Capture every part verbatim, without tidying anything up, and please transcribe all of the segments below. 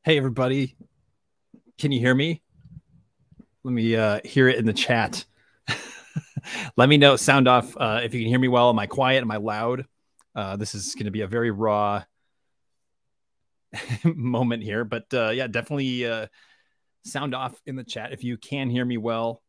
Hey, everybody. Can you hear me? Let me uh, hear it in the chat. Let me know, sound off, uh, if you can hear me well. Am I quiet? Am I loud? Uh, this is going to be a very raw moment here, but uh, yeah, definitely uh, sound off in the chat if you can hear me well.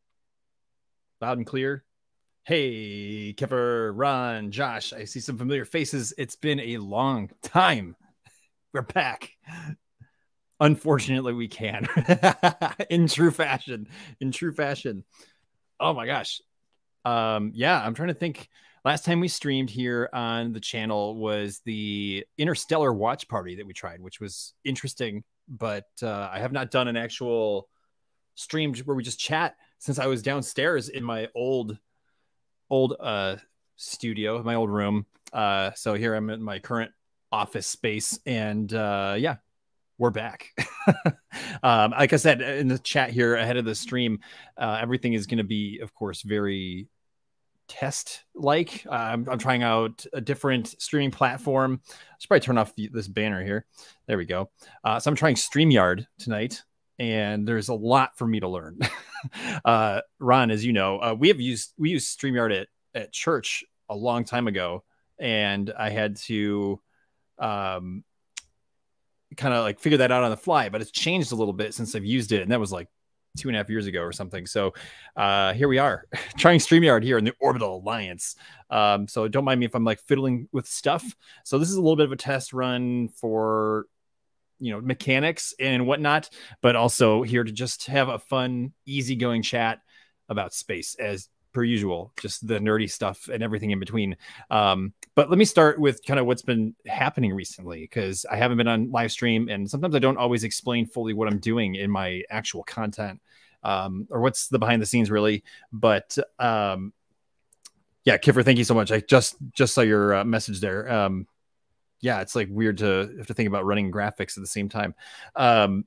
Loud and clear. Hey, Kipper, Ron, Josh, I see some familiar faces. It's been a long time. We're back. Unfortunately, we can. In true fashion. In true fashion. Oh my gosh. Um, yeah, I'm trying to think. Last time we streamed here on the channel was the Interstellar watch party that we tried, which was interesting, but uh, I have not done an actual stream where we just chat since I was downstairs in my old old uh studio, my old room. Uh so here I'm in my current office space, and uh yeah, we're back. um, like I said in the chat here ahead of the stream, uh, everything is going to be, of course, very test like. Uh, I'm, I'm trying out a different streaming platform. I should probably turn off the, this banner here. There we go. Uh, so I'm trying StreamYard tonight, and there's a lot for me to learn. uh, Ron, as you know, uh, we have used we used StreamYard at, at church a long time ago, and I had to um, kind of like figure that out on the fly, but it's changed a little bit since I've used it. And that was like two and a half years ago or something. So uh, here we are trying StreamYard here in the Orbital Alliance. Um, so don't mind me if I'm like fiddling with stuff. So this is a little bit of a test run for, you know, mechanics and whatnot, but also here to just have a fun, easygoing chat about space as per usual, just the nerdy stuff and everything in between. Um, but let me start with kind of what's been happening recently, because I haven't been on live stream, and sometimes I don't always explain fully what I'm doing in my actual content, um, or what's the behind the scenes really. But um, yeah, Kiffer, thank you so much. I just just saw your uh, message there. Um, yeah, it's like weird to have to think about running graphics at the same time. Um,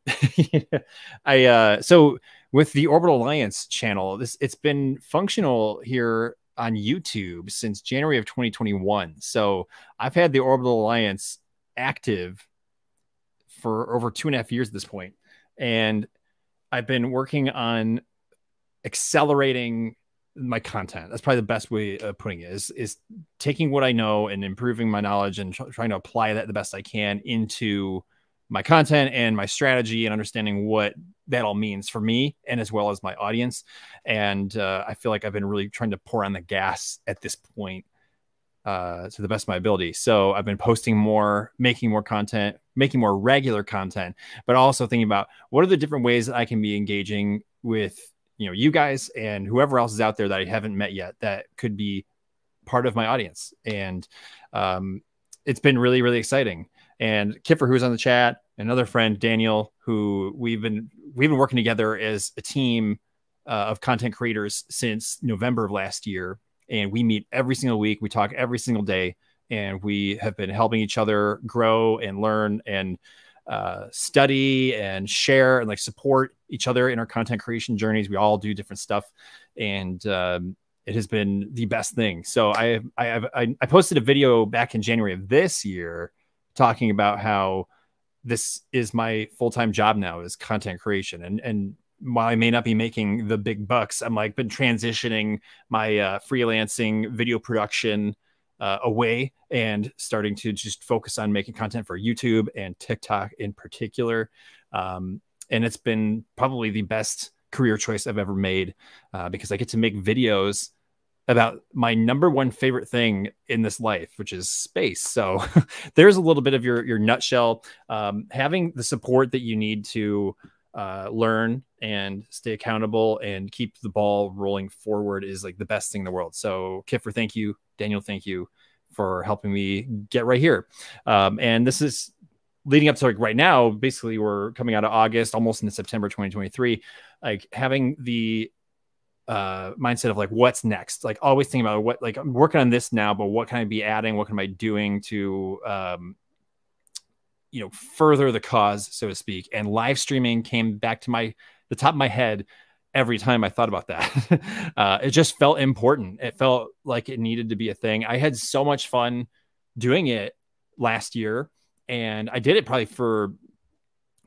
I uh, so with the Orbital Alliance channel, this it's been functional here on YouTube since January of twenty twenty-one. So I've had the Orbital Alliance active for over two and a half years at this point, and I've been working on accelerating my content. That's probably the best way of putting it, is, is taking what I know and improving my knowledge and tr trying to apply that the best I can into my content and my strategy, and understanding what that all means for me and as well as my audience. And uh, I feel like I've been really trying to pour on the gas at this point uh, to the best of my ability. So I've been posting more, making more content, making more regular content, but also thinking about what are the different ways that I can be engaging with, you know, you guys and whoever else is out there that I haven't met yet that could be part of my audience. And um, it's been really, really exciting. And Kiffer, who's on the chat, another friend, Daniel, who we've been, we've been working together as a team uh, of content creators since November of last year. And we meet every single week. We talk every single day, and we have been helping each other grow and learn and uh, study and share and like support each other in our content creation journeys. We all do different stuff, and um, it has been the best thing. So I, I, have, I, I posted a video back in January of this year talking about how this is my full-time job now, is content creation. And, and while I may not be making the big bucks, I'm like been transitioning my uh, freelancing video production Uh, away and starting to just focus on making content for YouTube and TikTok in particular. Um, and it's been probably the best career choice I've ever made uh, because I get to make videos about my number one favorite thing in this life, which is space. So there's a little bit of your, your nutshell. Um, having the support that you need to uh, learn and stay accountable and keep the ball rolling forward is like the best thing in the world. So Kiffer, thank you. Daniel, thank you for helping me get right here. Um, and this is leading up to like right now, basically we're coming out of August, almost into September twenty twenty-three, like having the uh, mindset of like, what's next? Like always thinking about what, like I'm working on this now, but what can I be adding? What can I be doing to, um, you know, further the cause, so to speak. And live streaming came back to my, the top of my head every time I thought about that. uh, it just felt important. It felt like it needed to be a thing. I had so much fun doing it last year, and I did it probably for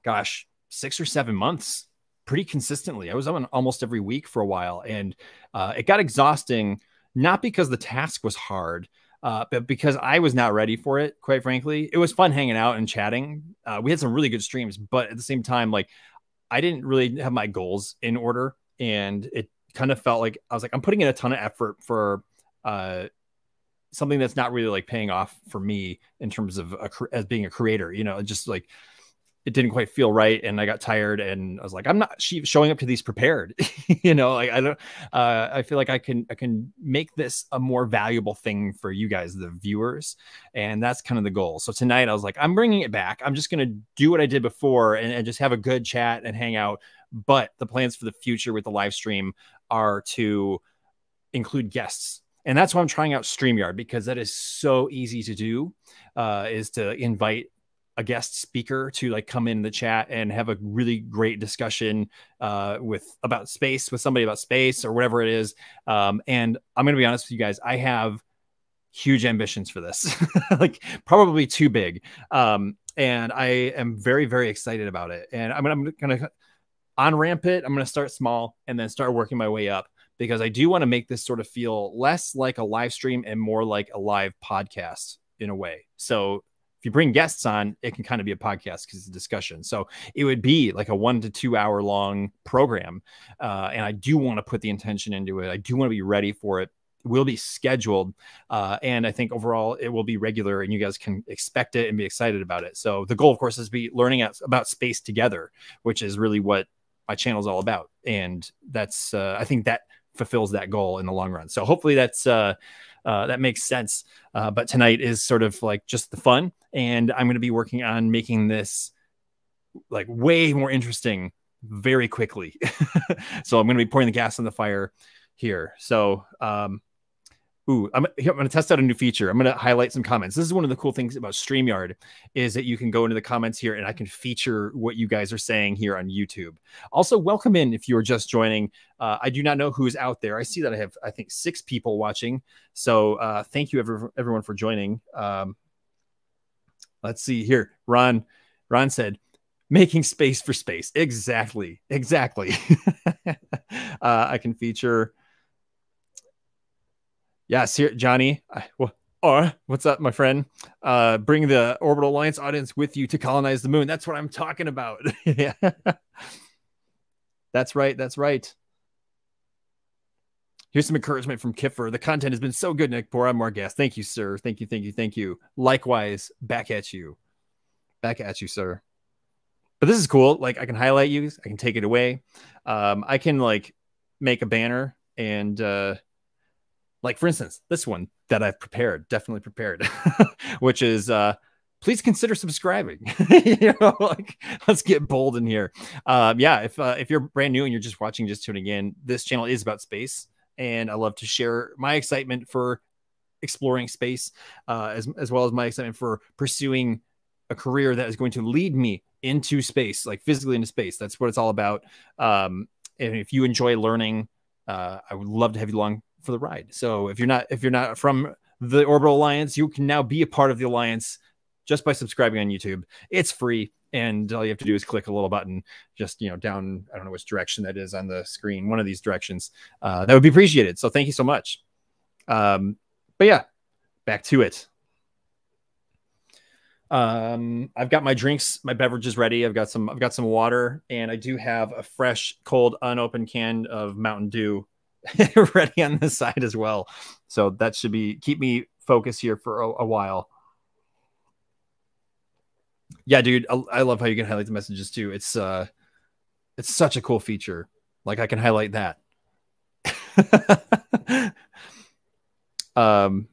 gosh, six or seven months pretty consistently. I was on almost every week for a while, and uh, it got exhausting, not because the task was hard, uh, but because I was not ready for it, quite frankly. It was fun hanging out and chatting. Uh, we had some really good streams, but at the same time, like, I didn't really have my goals in order, and it kind of felt like I was like, I'm putting in a ton of effort for uh, something that's not really like paying off for me in terms of a, as being a creator, you know, just like, it didn't quite feel right. And I got tired, and I was like, I'm not showing up to these prepared, you know, like I don't, uh, I feel like I can, I can make this a more valuable thing for you guys, the viewers. And that's kind of the goal. So tonight I was like, I'm bringing it back. I'm just going to do what I did before and, and just have a good chat and hang out. But the plans for the future with the live stream are to include guests. And that's why I'm trying out StreamYard, because that is so easy to do, uh, is to invite a guest speaker to like come in the chat and have a really great discussion uh, with about space, with somebody about space or whatever it is. Um, and I'm going to be honest with you guys, I have huge ambitions for this, like probably too big. Um, and I am very, very excited about it. And I'm, I'm going to on ramp it. I'm going to start small and then start working my way up, because I do want to make this sort of feel less like a live stream and more like a live podcast in a way. So if you bring guests on, it can kind of be a podcast because it's a discussion. So it would be like a one to two hour long program. Uh, and I do want to put the intention into it. I do want to be ready for it. It will be scheduled. Uh, and I think overall it will be regular, and you guys can expect it and be excited about it. So the goal, of course, is to be learning about space together, which is really what my channel is all about. And that's, uh, I think that fulfills that goal in the long run. So hopefully that's, uh, Uh, that makes sense. Uh, but tonight is sort of like just the fun. And I'm going to be working on making this like way more interesting very quickly. So I'm going to be pouring the gas on the fire here. So, um, ooh, I'm, I'm going to test out a new feature. I'm going to highlight some comments. This is one of the cool things about StreamYard, is that you can go into the comments here and I can feature what you guys are saying here on YouTube. Also, welcome in if you are just joining. Uh, I do not know who's out there. I see that I have, I think, six people watching. So uh, thank you, every, everyone, for joining. Um, let's see here. Ron, Ron said, making space for space. Exactly. Exactly. uh, I can feature... Yes, here, Johnny. I, well, or what's up, my friend? Uh, bring the Orbital Alliance audience with you to colonize the moon. That's what I'm talking about. Yeah, that's right. That's right. Here's some encouragement from Kiffer. The content has been so good, Nick. Pour on more gas. Thank you, sir. Thank you. Thank you. Thank you. Likewise, back at you. Back at you, sir. But this is cool. Like, I can highlight you. I can take it away. Um, I can like make a banner and. Uh, Like, for instance, this one that I've prepared, definitely prepared, which is, uh, please consider subscribing. You know, like, let's get bold in here. Um, yeah, if uh, if you're brand new and you're just watching, just tuning in, this channel is about space, and I love to share my excitement for exploring space, uh, as as well as my excitement for pursuing a career that is going to lead me into space, like physically into space. That's what it's all about. Um, and if you enjoy learning, uh, I would love to have you along for the ride. So if you're not if you're not from the Orbital Alliance, you can now be a part of the Alliance just by subscribing on YouTube. It's free, and all you have to do is click a little button just, you know, down, I don't know which direction that is on the screen, one of these directions. Uh, that would be appreciated. So thank you so much. Um, but yeah, back to it. Um, I've got my drinks, my beverages ready. I've got some I've got some water, and I do have a fresh, cold, unopened can of Mountain Dew ready on this side as well. So that should be keep me focused here for a, a while. Yeah, dude, I, I love how you can highlight the messages too. It's uh it's such a cool feature. Like, I can highlight that. um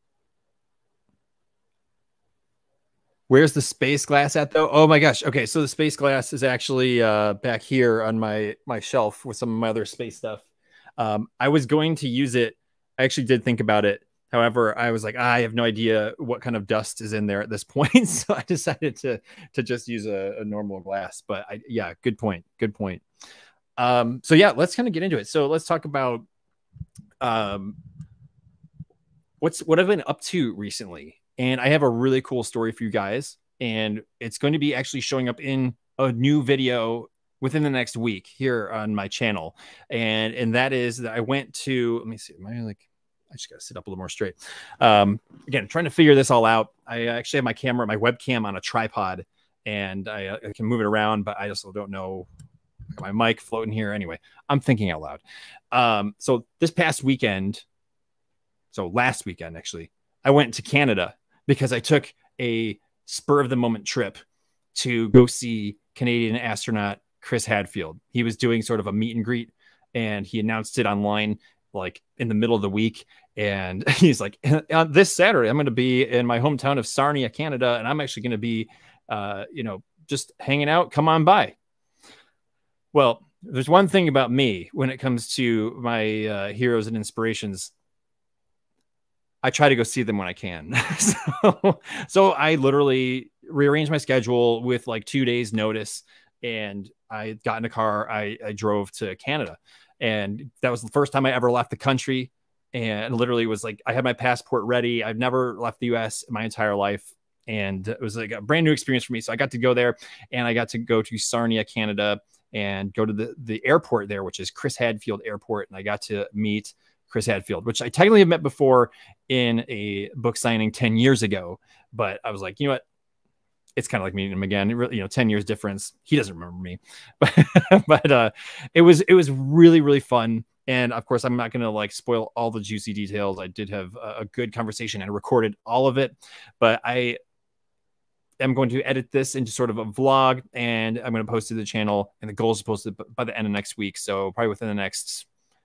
Where's the space glass at though? Oh my gosh. Okay, so the space glass is actually uh back here on my my shelf with some of my other space stuff. Um, I was going to use it. I actually did think about it. However, I was like, ah, I have no idea what kind of dust is in there at this point. So I decided to, to just use a, a normal glass. But I, yeah, good point. Good point. Um, so yeah, let's kind of get into it. So let's talk about um, what's what I've been up to recently. And I have a really cool story for you guys. And it's going to be actually showing up in a new video within the next week here on my channel. And, and that is that I went to, let me see, am I like, I just got to sit up a little more straight. Um, again, trying to figure this all out. I actually have my camera, my webcam on a tripod, and I, I can move it around, but I also don't know my mic floating here. Anyway, I'm thinking out loud. Um, so this past weekend, so last weekend, actually, I went to Canada because I took a spur of the moment trip to go see Canadian astronaut Chris Hadfield. He was doing sort of a meet and greet, and he announced it online like in the middle of the week. And he's like, this Saturday, I'm going to be in my hometown of Sarnia, Canada. And I'm actually going to be, uh, you know, just hanging out. Come on by. Well, there's one thing about me when it comes to my uh, heroes and inspirations. I try to go see them when I can. so, so I literally rearranged my schedule with like two days notice, and I got in a car. I, I drove to Canada, and that was the first time I ever left the country. And literally was like, I had my passport ready. I've never left the U S in my entire life. And it was like a brand new experience for me. So I got to go there, and I got to go to Sarnia, Canada, and go to the, the airport there, which is Chris Hadfield Airport. And I got to meet Chris Hadfield, which I technically have met before in a book signing ten years ago. But I was like, you know what? It's kind of like meeting him again. You know, ten years difference. He doesn't remember me, but, but uh, it was, it was really, really fun. And of course, I'm not going to like spoil all the juicy details. I did have a, a good conversation and recorded all of it, but I am going to edit this into sort of a vlog, and I'm going to post to the channel, and the goal is to post it by the end of next week. So probably within the next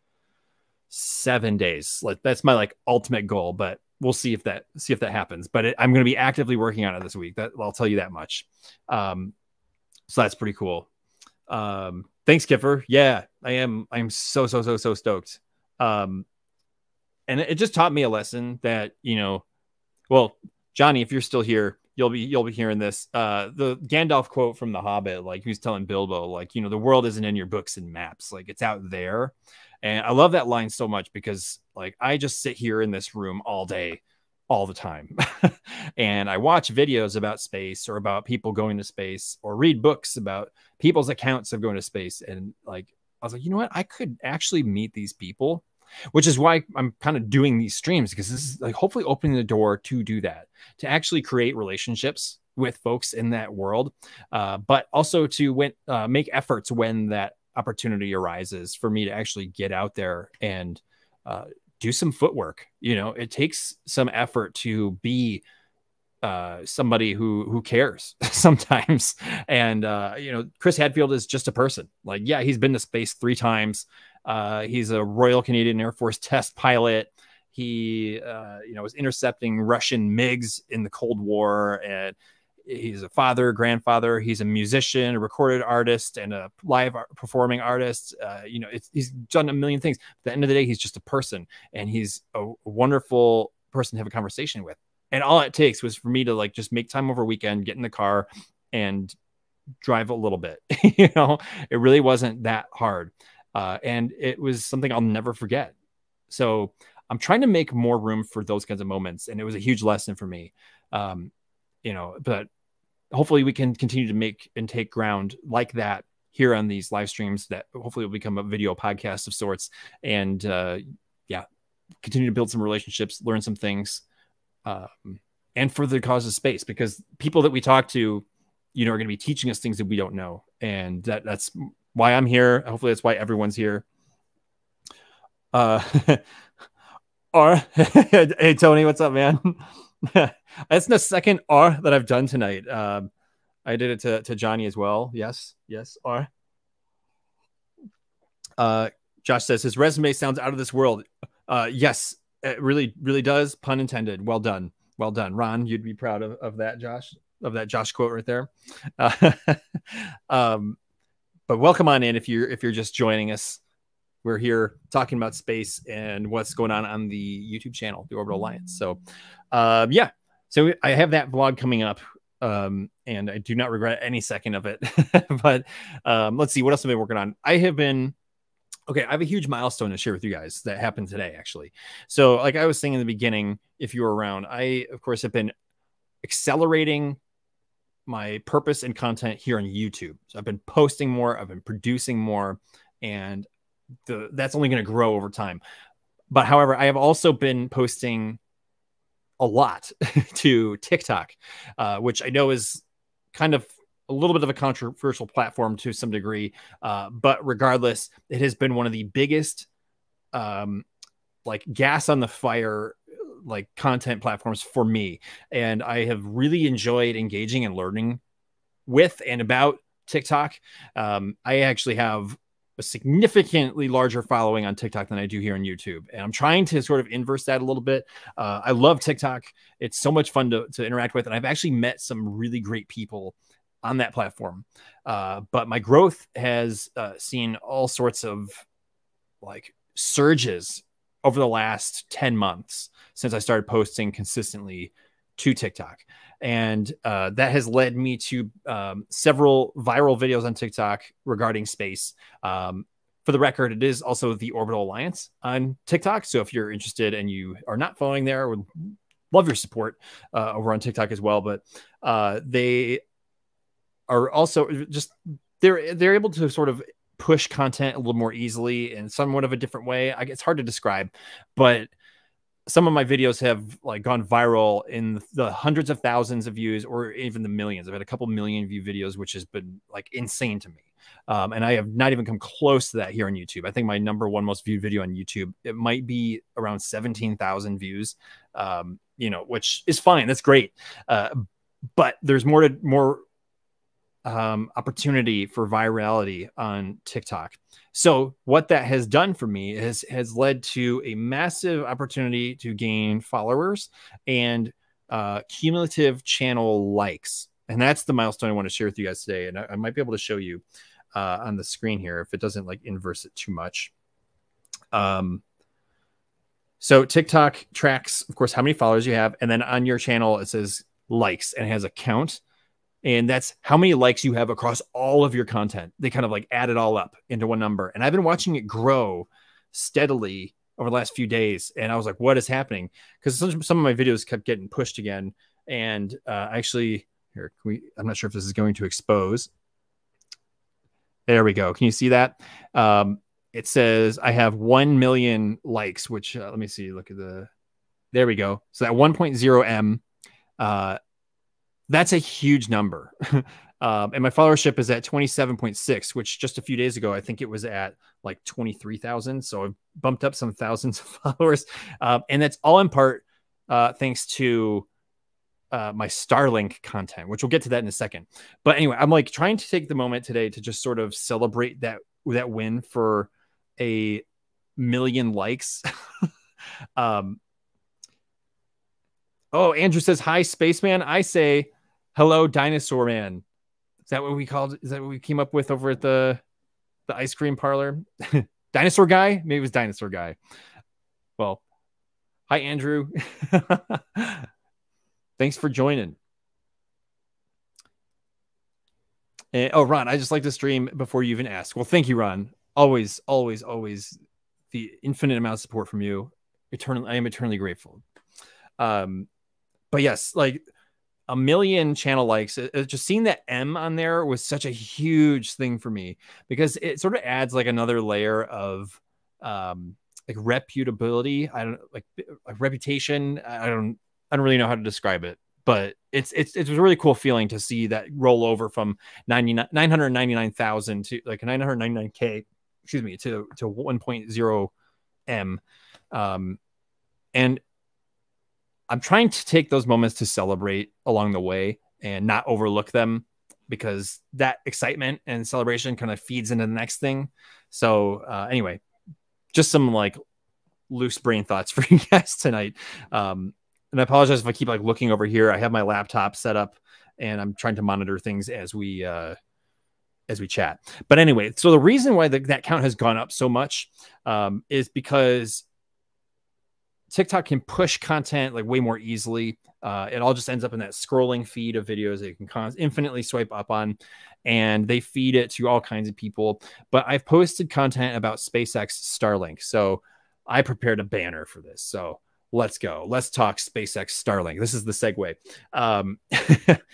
seven days. Like that's my like ultimate goal, but we'll see if that, see if that happens. But it, I'm going to be actively working on it this week. That I'll tell you that much. Um, so that's pretty cool. Um, Thanks, Kiffer. Yeah, I am. I'm so, so, so, so stoked. Um, and it just taught me a lesson that, you know, well, Johnny, if you're still here, you'll be, you'll be hearing this. Uh, the Gandalf quote from The Hobbit, like he was telling Bilbo, like, you know, the world isn't in your books and maps, like it's out there. And I love that line so much because like, I just sit here in this room all day, all the time. And I watch videos about space or about people going to space, or read books about people's accounts of going to space. And like, I was like, you know what? I could actually meet these people, which is why I'm kind of doing these streams, because this is like hopefully opening the door to do that, to actually create relationships with folks in that world, uh, but also to win, uh, make efforts when that opportunity arises for me to actually get out there and uh, do some footwork. You know, it takes some effort to be uh, somebody who, who cares sometimes. And, uh, you know, Chris Hadfield is just a person. Like, yeah, he's been to space three times. Uh, he's a Royal Canadian Air Force test pilot. He, uh, you know, was intercepting Russian MiGs in the Cold War, and he's a father, grandfather. He's a musician, a recorded artist, and a live art, performing artist. Uh, you know, it's, he's done a million things. At the end of the day, he's just a person, and he's a, a wonderful person to have a conversation with. And all it takes was for me to like just make time over weekend, get in the car, and drive a little bit. You know, it really wasn't that hard. Uh, and it was something I'll never forget. So I'm trying to make more room for those kinds of moments. And it was a huge lesson for me. Um, you know, but hopefully we can continue to make and take ground like that here on these live streams that hopefully will become a video podcast of sorts. And uh, yeah, continue to build some relationships, learn some things, um, and for the cause of space, because people that we talk to, you know, are going to be teaching us things that we don't know. And that that's why I'm here. Hopefully that's why everyone's here. Uh, or hey, Tony, what's up, man? That's the second R that I've done tonight. Um, I did it to, to Johnny as well. Yes. Yes. R. Uh, Josh says his resume sounds out of this world. Uh, yes, it really, really does. Pun intended. Well done. Well done. Ron, you'd be proud of, of that, Josh, of that Josh quote right there. Uh, um, but welcome on in if you're, if you're just joining us. We're here talking about space and what's going on on the YouTube channel, the Orbital Alliance. So, uh, yeah, so I have that vlog coming up, um, and I do not regret any second of it. But um, let's see, what else have I been working on? I have been, okay, I have a huge milestone to share with you guys that happened today, actually. So like I was saying in the beginning, if you were around, I, of course, have been accelerating my purpose and content here on YouTube. So I've been posting more, I've been producing more, and the that's only going to grow over time. But however, I have also been posting a lot to TikTok, uh, which I know is kind of a little bit of a controversial platform to some degree. Uh, but regardless, it has been one of the biggest um, like gas on the fire, like content platforms for me. And I have really enjoyed engaging and learning with and about TikTok. Um, I actually have a significantly larger following on TikTok than I do here on YouTube. And I'm trying to sort of inverse that a little bit. Uh, I love TikTok. It's so much fun to, to interact with. And I've actually met some really great people on that platform. Uh, but my growth has uh, seen all sorts of like surges over the last ten months since I started posting consistently to TikTok. And uh, that has led me to um, several viral videos on TikTok regarding space. Um, for the record, it is also the Orbital Alliance on TikTok. So if you're interested and you are not following there, I would love your support uh, over on TikTok as well. But uh, they are also just, they're, they're able to sort of push content a little more easily in somewhat of a different way. I, it's hard to describe, but some of my videos have like gone viral in the hundreds of thousands of views or even the millions. I've had a couple million view videos, which has been like insane to me. Um, and I have not even come close to that here on YouTube. I think my number one most viewed video on YouTube, it might be around seventeen thousand views, um, you know, which is fine. That's great. Uh, but there's more to more um, opportunity for virality on TikTok. So what that has done for me is has led to a massive opportunity to gain followers and uh, cumulative channel likes. And that's the milestone I want to share with you guys today. And I, I might be able to show you uh, on the screen here if it doesn't like inverse it too much. Um, so TikTok tracks, of course, how many followers you have. And then on your channel, it says likes and it has a count. And that's how many likes you have across all of your content. They kind of like add it all up into one number. And I've been watching it grow steadily over the last few days. And I was like, what is happening? Because some, some of my videos kept getting pushed again. And uh, actually, here, can we, I'm not sure if this is going to expose. There we go. Can you see that? Um, it says I have one million likes, which uh, let me see. Look at the, there we go. So that one point zero M, uh, that's a huge number. um, and my followership is at twenty-seven point six, which just a few days ago, I think it was at like twenty-three thousand. So I've bumped up some thousands of followers. Um, and that's all in part uh, thanks to uh, my Starlink content, which we'll get to that in a second. But anyway, I'm like trying to take the moment today to just sort of celebrate that, that win for a million likes. um, oh, Andrew says, hi, Spaceman. I say, hello, Dinosaur Man. Is that what we called? Is that what we came up with over at the the ice cream parlor? Dinosaur Guy? Maybe it was Dinosaur Guy. Well, hi, Andrew. Thanks for joining. And, oh, Ron, I just like to stream before you even ask. Well, thank you, Ron. Always, always, always the infinite amount of support from you. Eternally, I am eternally grateful. Um, but yes, like a million channel likes, it, it, just seeing that M on there was such a huge thing for me because it sort of adds like another layer of um, like reputability. I don't like, like reputation. I don't, I don't really know how to describe it, but it's, it's, it's a really cool feeling to see that roll over from ninety-nine, nine hundred ninety-nine thousand to like nine hundred ninety-nine K, excuse me, to, to one point zero M. Um, and I'm trying to take those moments to celebrate along the way and not overlook them because that excitement and celebration kind of feeds into the next thing. So uh, anyway, just some like loose brain thoughts for you guys tonight. Um, and I apologize if I keep like looking over here. I have my laptop set up and I'm trying to monitor things as we, uh, as we chat. But anyway, so the reason why the, that count has gone up so much um, is because TikTok can push content like way more easily. Uh, it all just ends up in that scrolling feed of videos that you can con- infinitely swipe up on, and they feed it to all kinds of people. But I've posted content about SpaceX Starlink, so I prepared a banner for this. So let's go. Let's talk SpaceX Starlink. This is the segue. Um,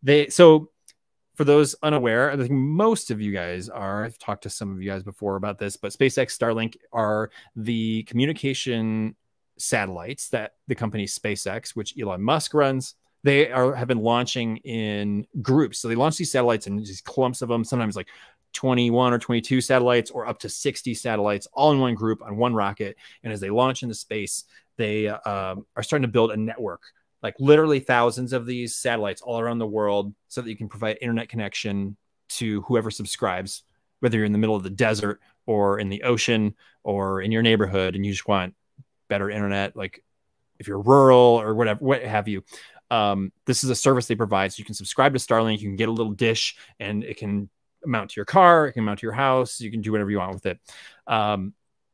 they so for those unaware, I think most of you guys are. I've talked to some of you guys before about this, but SpaceX, Starlink are the communication satellites that the company SpaceX, which Elon Musk runs, they are have been launching in groups. So they launch these satellites in these clumps of them, sometimes like twenty-one or twenty-two satellites, or up to sixty satellites, all in one group on one rocket. And as they launch into space, they uh, are starting to build a network, like literally thousands of these satellites all around the world, so that you can provide internet connection to whoever subscribes, whether you're in the middle of the desert or in the ocean or in your neighborhood and you just want better internet, like if you're rural or whatever, what have you. Um, this is a service they provide. So you can subscribe to Starlink, you can get a little dish and it can mount to your car, it can mount to your house, you can do whatever you want with it. Um,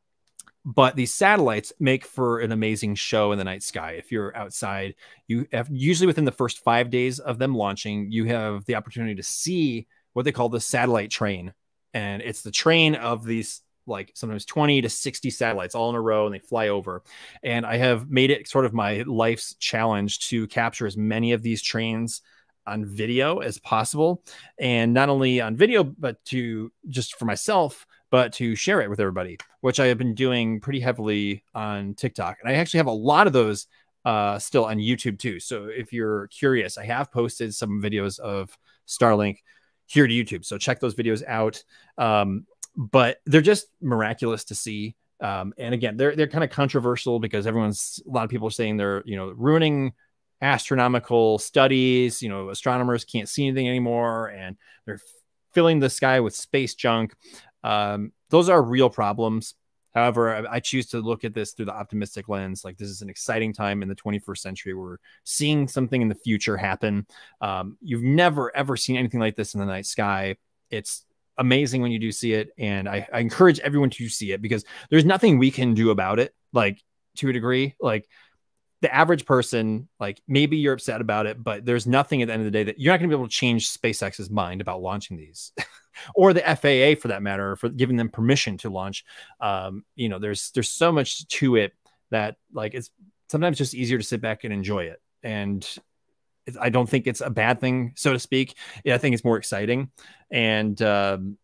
but these satellites make for an amazing show in the night sky. If you're outside, you have usually within the first five days of them launching, you have the opportunity to see what they call the satellite train. And it's the train of these like sometimes twenty to sixty satellites all in a row, and they fly over. And I have made it sort of my life's challenge to capture as many of these trains on video as possible. And not only on video, but to just for myself, but to share it with everybody, which I have been doing pretty heavily on TikTok. And I actually have a lot of those uh, still on YouTube too. So if you're curious, I have posted some videos of Starlink here to YouTube. So check those videos out. Um, but they're just miraculous to see. Um, and again, they're, they're kind of controversial because everyone's, a lot of people are saying they're, you know, ruining astronomical studies. You know, astronomers can't see anything anymore, and they're filling the sky with space junk. Um, those are real problems. However, I, I choose to look at this through the optimistic lens. Like, this is an exciting time in the twenty-first century. We're seeing something in the future happen. Um, you've never, ever seen anything like this in the night sky. It's amazing when you do see it. And I, I encourage everyone to see it, because there's nothing we can do about it. Like, to a degree, like the average person, like maybe you're upset about it, but there's nothing at the end of the day that you're not going to be able to change SpaceX's mind about launching these or the F A A for that matter, for giving them permission to launch. Um, you know, there's, there's so much to it that like, it's sometimes just easier to sit back and enjoy it. And it's, I don't think it's a bad thing, so to speak. Yeah, I think it's more exciting. And um,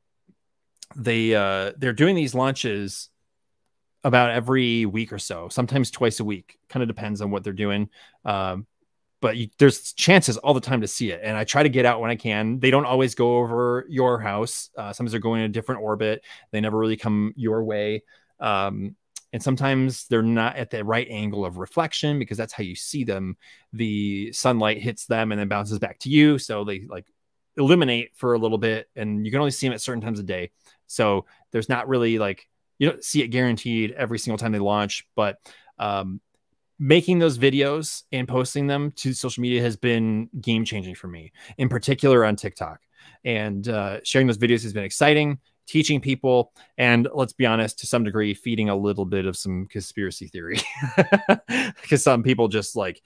they, uh, they're doing these launches about every week or so, sometimes twice a week, kind of depends on what they're doing. Um, but you, there's chances all the time to see it. And I try to get out when I can. They don't always go over your house. Uh, sometimes they're going in a different orbit. They never really come your way. Um, and sometimes they're not at the right angle of reflection, because that's how you see them. The sunlight hits them and then bounces back to you. So they like illuminate for a little bit, and you can only see them at certain times of day. So there's not really like, you don't see it guaranteed every single time they launch, but um, making those videos and posting them to social media has been game changing for me, in particular on TikTok. And uh, sharing those videos has been exciting, teaching people, and let's be honest, to some degree, feeding a little bit of some conspiracy theory, because some people just like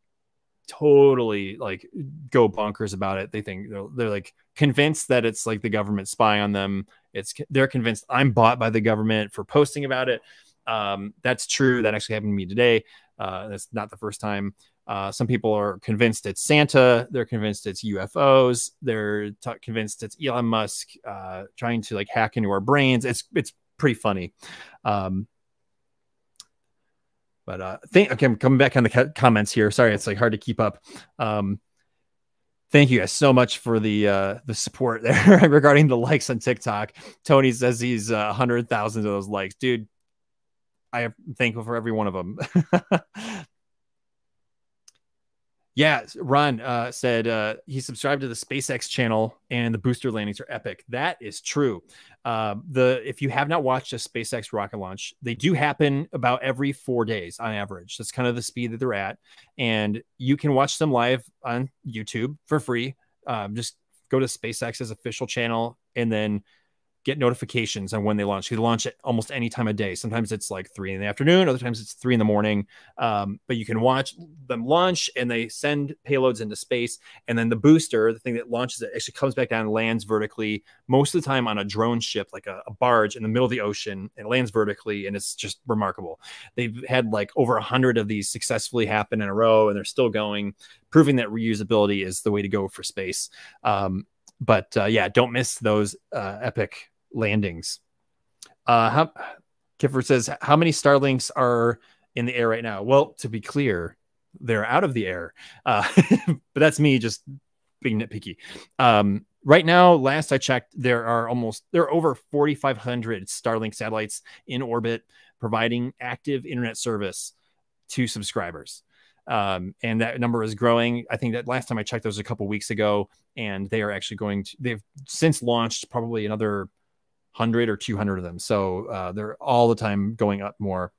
totally like go bonkers about it. They think they're, they're like convinced that it's like the government spying on them. It's they're convinced I'm bought by the government for posting about it. Um, that's true. That actually happened to me today. Uh, that's not the first time. Uh, some people are convinced it's Santa. They're convinced it's U F Os. They're t convinced it's Elon Musk uh, trying to like hack into our brains. It's it's pretty funny. Um, But uh, think, okay, I'm coming back on the comments here. Sorry, it's like hard to keep up. Um, thank you guys so much for the uh, the support there regarding the likes on TikTok. Tony says he's uh, hundred thousand of those likes, dude. I am thankful for every one of them. Yeah, Ron uh, said uh, he subscribed to the SpaceX channel, and the booster landings are epic. That is true. Uh, the if you have not watched a SpaceX rocket launch, they do happen about every four days on average. That's kind of the speed that they're at, and you can watch them live on YouTube for free. Um, just go to SpaceX's official channel and then get notifications on when they launch. They launch at almost any time of day. Sometimes it's like three in the afternoon, other times it's three in the morning. Um, but you can watch them launch, and they send payloads into space. And then the booster, the thing that launches it, actually comes back down and lands vertically, most of the time on a drone ship, like a, a barge in the middle of the ocean. It lands vertically, and it's just remarkable. They've had like over a hundred of these successfully happen in a row, and they're still going, proving that reusability is the way to go for space. Um, but uh, yeah, don't miss those uh, epic landings. Uh, how, Kiffer says, how many Starlinks are in the air right now? Well, to be clear, they're out of the air. Uh, but that's me just being nitpicky. Um, right now, last I checked, there are almost, there are over forty-five hundred Starlink satellites in orbit providing active internet service to subscribers. Um, and that number is growing. I think that last time I checked, that was a couple weeks ago, and they are actually going to, they've since launched probably another one hundred or two hundred of them. So uh, they're all the time going up more.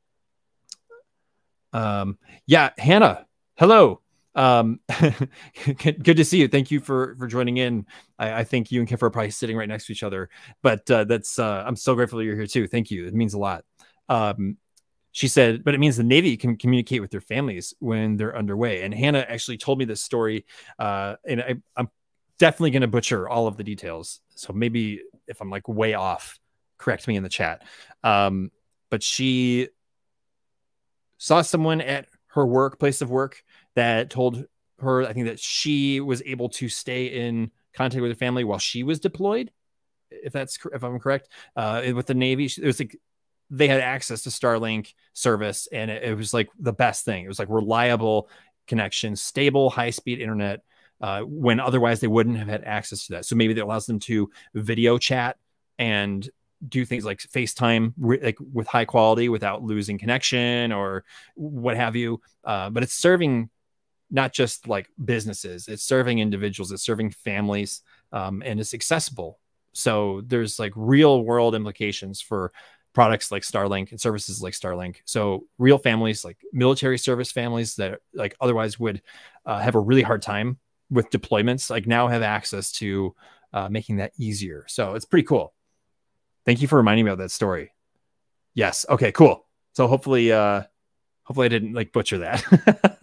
Um, yeah, Hannah, hello. Um, good to see you. Thank you for, for joining in. I, I think you and Kiffer are probably sitting right next to each other, but uh, that's, uh, I'm so grateful you're here too. Thank you. It means a lot. Um, She said, but it means the Navy can communicate with their families when they're underway. And Hannah actually told me this story, uh, and I, I'm definitely going to butcher all of the details. So maybe if I'm like way off, correct me in the chat. Um, but she saw someone at her work, place of work, that told her, I think, that she was able to stay in contact with her family while she was deployed. If that's, if I'm correct, uh, with the Navy, it was like, they had access to Starlink service, and it, it was like the best thing. It was like reliable connection, stable, high-speed internet, uh, when otherwise they wouldn't have had access to that. So maybe that allows them to video chat and do things like FaceTime like with high quality without losing connection or what have you. Uh, but it's serving not just like businesses, it's serving individuals, it's serving families, um, and it's accessible. So there's like real world implications for products like Starlink and services like Starlink. So real families, like military service families that like otherwise would uh, have a really hard time with deployments, like now have access to uh, making that easier. So it's pretty cool. Thank you for reminding me of that story. Yes. Okay, cool. So hopefully, uh, hopefully I didn't like butcher that.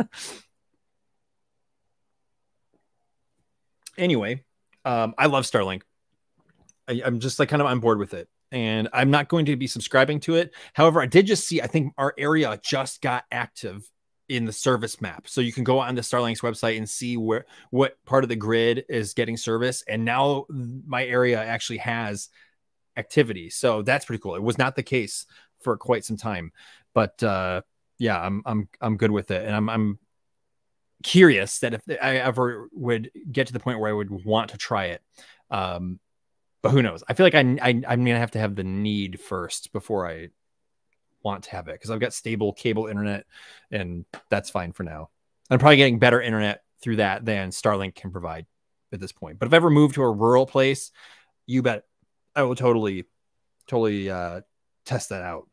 Anyway, um, I love Starlink. I, I'm just like kind of on board with it. And I'm not going to be subscribing to it. However, I did just see, I think our area just got active in the service map. So you can go on the Starlink's website and see where, what part of the grid is getting service. And now my area actually has activity. So that's pretty cool. It was not the case for quite some time, but uh, yeah, I'm, I'm, I'm good with it. And I'm, I'm curious that if I ever would get to the point where I would want to try it. Um, But who knows? I feel like I, I, I'm going to have to have the need first before I want to have it, because I've got stable cable internet, and that's fine for now. I'm probably getting better internet through that than Starlink can provide at this point. But if I ever move to a rural place, you bet I will totally, totally uh, test that out.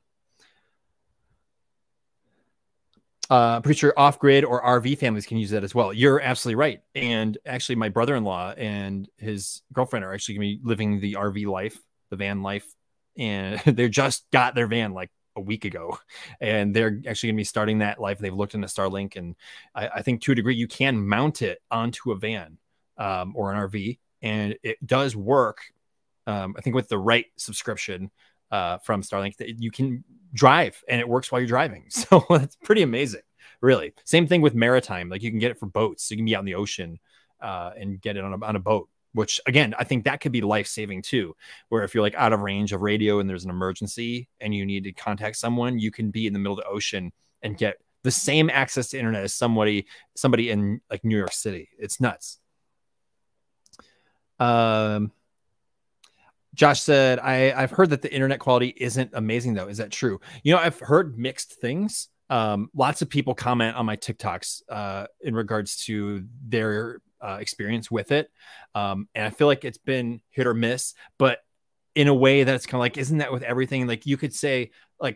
Uh, pretty sure off-grid or R V families can use that as well. You're absolutely right. And actually, my brother-in-law and his girlfriend are actually going to be living the R V life, the van life. And they just got their van like a week ago. And they're actually going to be starting that life. They've looked into Starlink. And I, I think to a degree, you can mount it onto a van um, or an R V. And it does work, um, I think, with the right subscription uh, from Starlink, that you can drive and it works while you're driving. So that's pretty amazing, really. Same thing with maritime. Like you can get it for boats. So you can be out in the ocean uh, and get it on a, on a boat, which again, I think that could be life-saving too, where if you're like out of range of radio and there's an emergency and you need to contact someone, you can be in the middle of the ocean and get the same access to internet as somebody, somebody in like New York City. It's nuts. Um, Josh said, I, I've heard that the internet quality isn't amazing, though. Is that true? You know, I've heard mixed things. Um, lots of people comment on my TikToks uh, in regards to their uh, experience with it. Um, and I feel like it's been hit or miss, but in a way that's kind of like, isn't that with everything? Like you could say, like,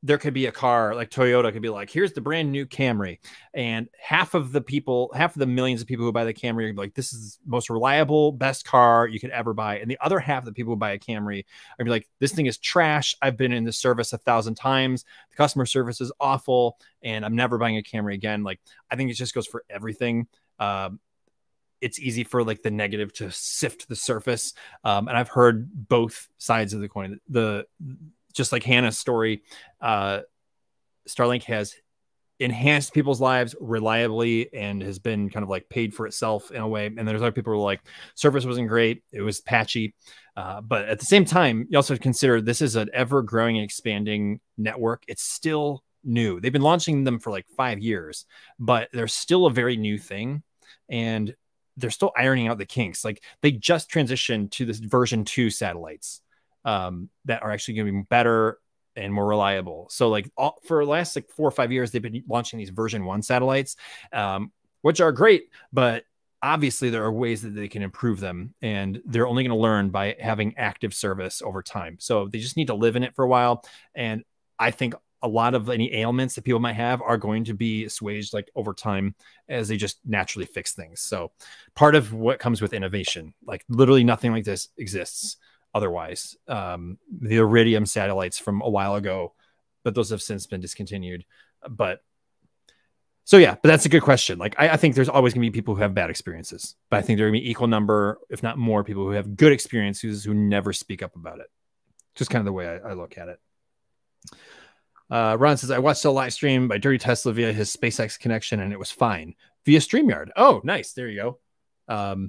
there could be a car like Toyota could be like, here's the brand new Camry. And half of the people, half of the millions of people who buy the Camry are like, this is the most reliable, best car you could ever buy. And the other half of the people who buy a Camry are be like, this thing is trash. I've been in the service a thousand times. The customer service is awful. And I'm never buying a Camry again. Like, I think it just goes for everything. Um, it's easy for like the negative to sift the surface. Um, and I've heard both sides of the coin. The, Just like Hannah's story, uh, Starlink has enhanced people's lives reliably and has been kind of like paid for itself in a way. And there's other people who are like, service wasn't great. It was patchy. Uh, but at the same time, you also consider this is an ever growing and expanding network. It's still new. They've been launching them for like five years, but they're still a very new thing. And they're still ironing out the kinks. Like they just transitioned to this version two satellites. Um, that are actually going to be better and more reliable. So like all, for the last like four or five years, they've been launching these version one satellites, um, which are great, but obviously there are ways that they can improve them, and they're only going to learn by having active service over time. So they just need to live in it for a while. And I think a lot of any ailments that people might have are going to be assuaged like over time as they just naturally fix things. So part of what comes with innovation, like literally nothing like this exists otherwise. Um, the Iridium satellites from a while ago, but those have since been discontinued. But so, yeah, but that's a good question. Like, I, I think there's always gonna be people who have bad experiences, but I think there are gonna be equal number, if not more, people who have good experiences who never speak up about it. Just kind of the way I, I look at it. Uh, Ron says, I watched a live stream by Dirty Tesla via his SpaceX connection, and it was fine via StreamYard. Oh, nice. There you go. Um,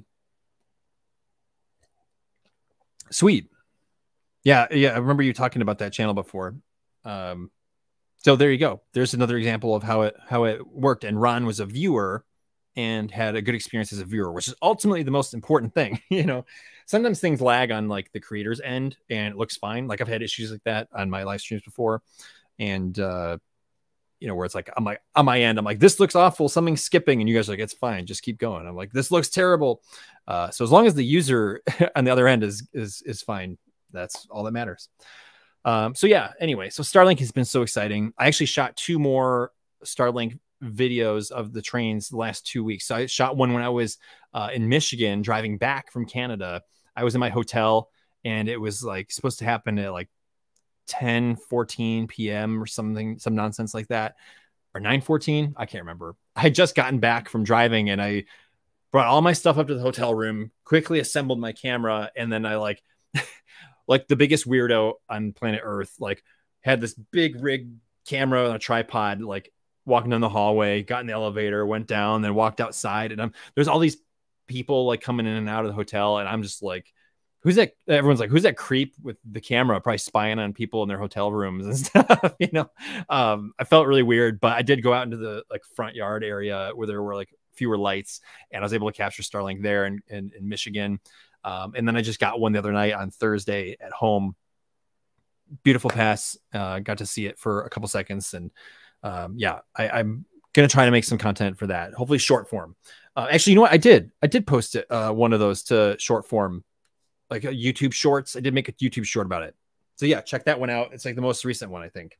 Sweet. Yeah. Yeah. I remember you talking about that channel before. Um, so there you go. There's another example of how it, how it worked. And Ron was a viewer and had a good experience as a viewer, which is ultimately the most important thing. You know, sometimes things lag on like the creator's end and it looks fine. Like I've had issues like that on my live streams before. And, uh, you know, where it's like, I'm like on my end, I'm like, this looks awful. Something's skipping. And you guys are like, it's fine. Just keep going. I'm like, this looks terrible. Uh, so as long as the user on the other end is, is, is fine, that's all that matters. Um, so yeah, anyway, so Starlink has been so exciting. I actually shot two more Starlink videos of the trains the last two weeks. So I shot one when I was uh, in Michigan driving back from Canada. I was in my hotel and it was like supposed to happen at like ten fourteen p m or something, some nonsense like that, or nine fourteen. I can't remember. I had just gotten back from driving and I brought all my stuff up to the hotel room, quickly assembled my camera, and then I like, like the biggest weirdo on planet Earth, like had this big rig camera on a tripod, like walking down the hallway, got in the elevator, went down, then walked outside, and I'm there's all these people like coming in and out of the hotel, and I'm just like, who's that? Everyone's like, who's that creep with the camera, probably spying on people in their hotel rooms and stuff, you know? Um, I felt really weird, but I did go out into the like front yard area where there were like fewer lights, and I was able to capture Starlink there in, in, in Michigan. Um, and then I just got one the other night on Thursday at home. Beautiful pass. Uh, got to see it for a couple seconds. And um, yeah, I, I'm going to try to make some content for that. Hopefully short form. Uh, actually, you know what? I did. I did post it, uh, one of those to short form, like a YouTube shorts. I did make a YouTube short about it. So yeah, check that one out. It's like the most recent one, I think.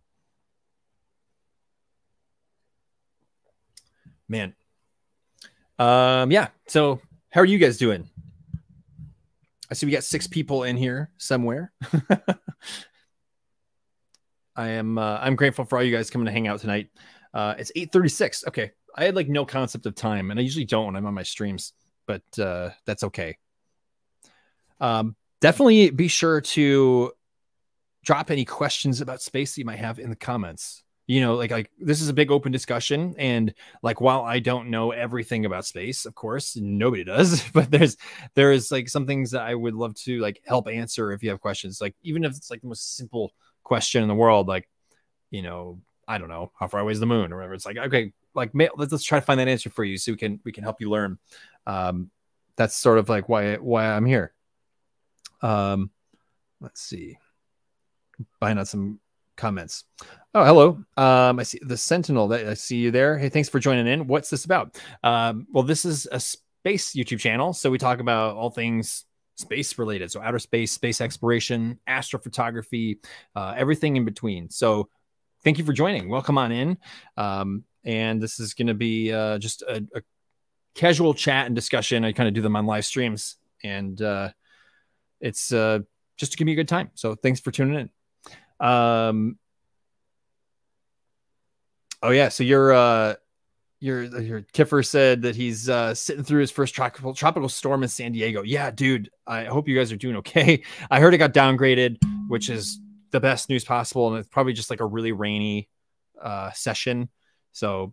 Man. Um, yeah. So how are you guys doing? I see we got six people in here somewhere. I am, uh, I'm grateful for all you guys coming to hang out tonight. Uh, it's eight thirty-six. Okay. I had like no concept of time, and I usually don't when I'm on my streams, but, uh, that's okay. Um, definitely be sure to drop any questions about space that you might have in the comments. You know, like, like this is a big open discussion. And like, while I don't know everything about space, of course, nobody does, but there's, there is like some things that I would love to like help answer if you have questions. Like, even if it's like the most simple question in the world, like, you know, I don't know, how far away is the moon or whatever. It's like, okay, like let's, let's try to find that answer for you so we can, we can help you learn. Um, that's sort of like why, why I'm here. Um, let's see, find out some comments. Oh, hello. Um, I see the Sentinel. That I see you there. Hey, thanks for joining in. What's this about? Um, well, this is a space YouTube channel, so we talk about all things space related. So outer space, space exploration, astrophotography, uh, everything in between. So thank you for joining. Welcome on in. Um, and this is going to be uh, just a, a casual chat and discussion. I kind of do them on live streams, and uh, it's uh, just to give me a good time. So thanks for tuning in. Um, oh yeah, so you're uh, your your Kiffer said that he's uh, sitting through his first tropical tropical storm in San Diego. Yeah, dude, I hope you guys are doing okay. I heard it got downgraded, which is the best news possible, and it's probably just like a really rainy uh, session. So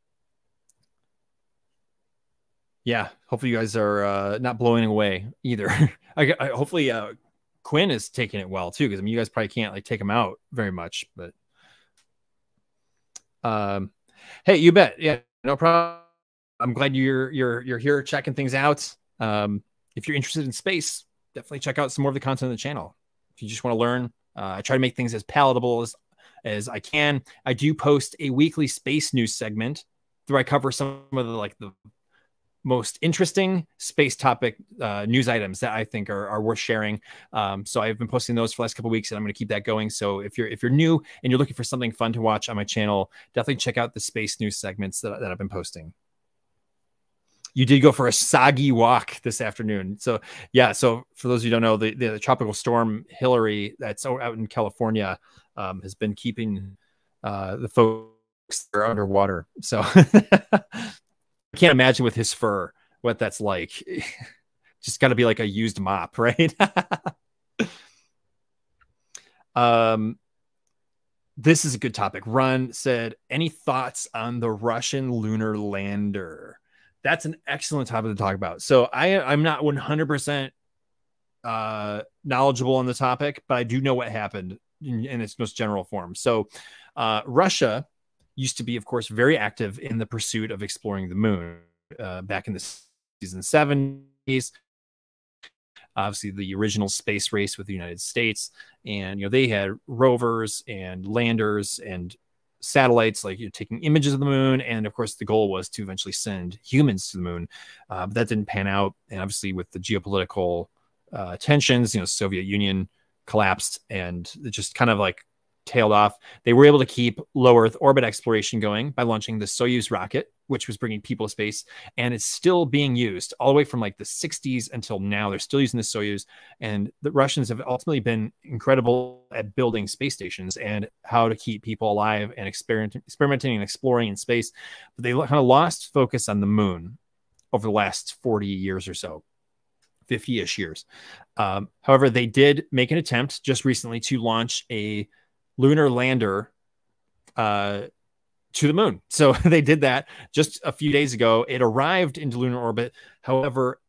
yeah, hopefully you guys are uh, not blowing away either. I, I, hopefully uh, Quinn is taking it well too, because I mean you guys probably can't like take him out very much, but um, hey, you bet. Yeah, no problem. I'm glad you're you're you're here checking things out. Um, if you're interested in space, definitely check out some more of the content on the channel. If you just want to learn, uh, I try to make things as palatable as as I can. I do post a weekly space news segment where I cover some of the like the most interesting space topic uh, news items that I think are, are worth sharing. Um, so I've been posting those for the last couple of weeks, and I'm going to keep that going. So if you're if you're new and you're looking for something fun to watch on my channel, definitely check out the space news segments that, that I've been posting. You did go for a soggy walk this afternoon. So yeah, so for those of you who don't know, the, the tropical storm Hillary that's out in California um, has been keeping uh, the folks that are underwater. So I can't imagine with his fur what that's like. Just got to be like a used mop, right? um, this is a good topic. Run said, any thoughts on the Russian lunar lander? That's an excellent topic to talk about. So I, I'm not one hundred percent uh, knowledgeable on the topic, but I do know what happened in, in its most general form. So uh, Russia used to be, of course, very active in the pursuit of exploring the moon uh, back in the sixties and seventies. Obviously, the original space race with the United States, and you know they had rovers and landers and satellites, like you know, taking images of the moon, and of course, the goal was to eventually send humans to the moon. Uh, but that didn't pan out, and obviously, with the geopolitical uh, tensions, you know, Soviet Union collapsed, and it just kind of like tailed off. They were able to keep low Earth orbit exploration going by launching the Soyuz rocket, which was bringing people to space, and it's still being used all the way from like the sixties until now. They're still using the Soyuz, and the Russians have ultimately been incredible at building space stations and how to keep people alive and experiment, experimenting and exploring in space. But they kind of lost focus on the moon over the last forty years or so, fifty-ish years. Um, however, they did make an attempt just recently to launch a lunar lander uh, to the moon. So they did that just a few days ago. It arrived into lunar orbit. However,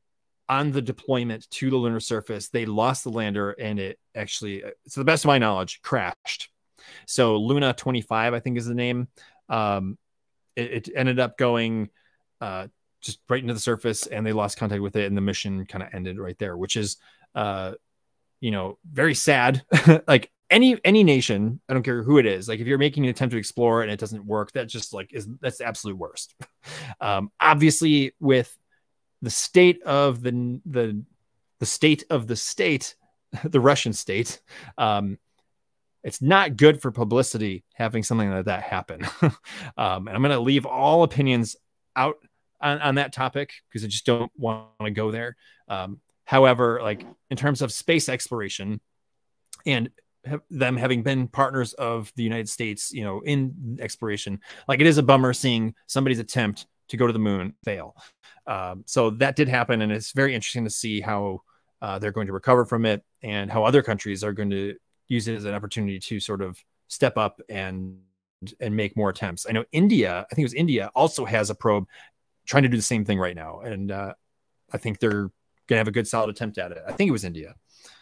on the deployment to the lunar surface, they lost the lander, and it actually, to the best of my knowledge, crashed. So Luna twenty-five, I think is the name. Um, it, it ended up going uh, just right into the surface, and they lost contact with it, and the mission kind of ended right there, which is, uh, you know, very sad. Like, Any any nation, I don't care who it is, like if you're making an attempt to explore and it doesn't work, that just like is that's the absolute worst. Um, obviously, with the state of the the the state of the state, the Russian state, um, it's not good for publicity having something like that happen. um, and I'm going to leave all opinions out on, on that topic because I just don't want to go there. Um, however, like in terms of space exploration and them having been partners of the United States, you know, in exploration, like it is a bummer seeing somebody's attempt to go to the moon fail. Um, so that did happen, and it's very interesting to see how uh, they're going to recover from it and how other countries are going to use it as an opportunity to sort of step up and and make more attempts. I know India, I think it was India, also has a probe trying to do the same thing right now, and uh, I think they're going to have a good solid attempt at it. I think it was India.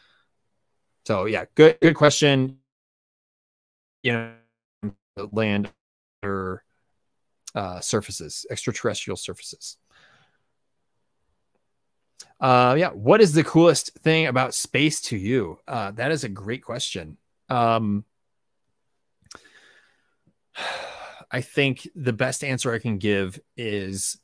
So yeah, good good question. You know, land or uh, surfaces, extraterrestrial surfaces. Uh, yeah, what is the coolest thing about space to you? Uh, that is a great question. Um, I think the best answer I can give is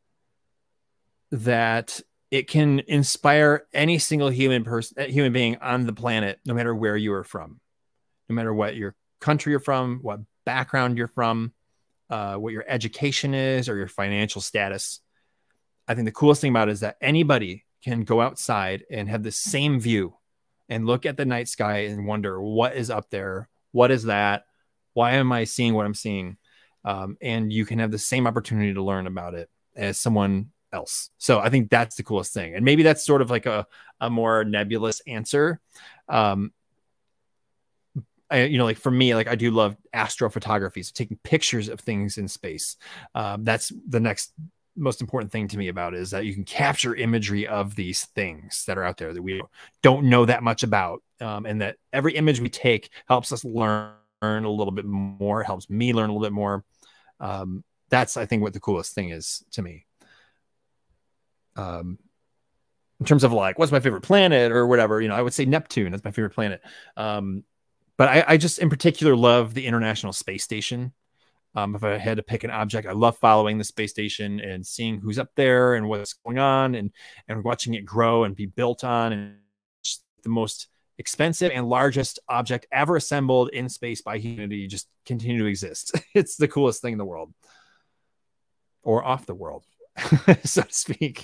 that it can inspire any single human person, human being on the planet, no matter where you are from, no matter what your country you're from, what background you're from, uh, what your education is, or your financial status. I think the coolest thing about it is that anybody can go outside and have the same view and look at the night sky and wonder what is up there. What is that? Why am I seeing what I'm seeing? Um, and you can have the same opportunity to learn about it as someone else. So I think that's the coolest thing. And maybe that's sort of like a, a more nebulous answer. Um, I, you know, like for me, like I do love astrophotography, so taking pictures of things in space. Um, that's the next most important thing to me about it, is that you can capture imagery of these things that are out there that we don't know that much about. Um, and that every image we take helps us learn a little bit more, helps me learn a little bit more. Um, that's, I think, what the coolest thing is to me. Um, in terms of like, what's my favorite planet or whatever, you know, I would say Neptune. That's my favorite planet. Um, but I, I just in particular love the International Space Station. Um, if I had to pick an object, I love following the space station and seeing who's up there and what's going on, and, and watching it grow and be built on. And just the most expensive and largest object ever assembled in space by humanity just continue to exist. It's the coolest thing in the world, or off the world, so to speak.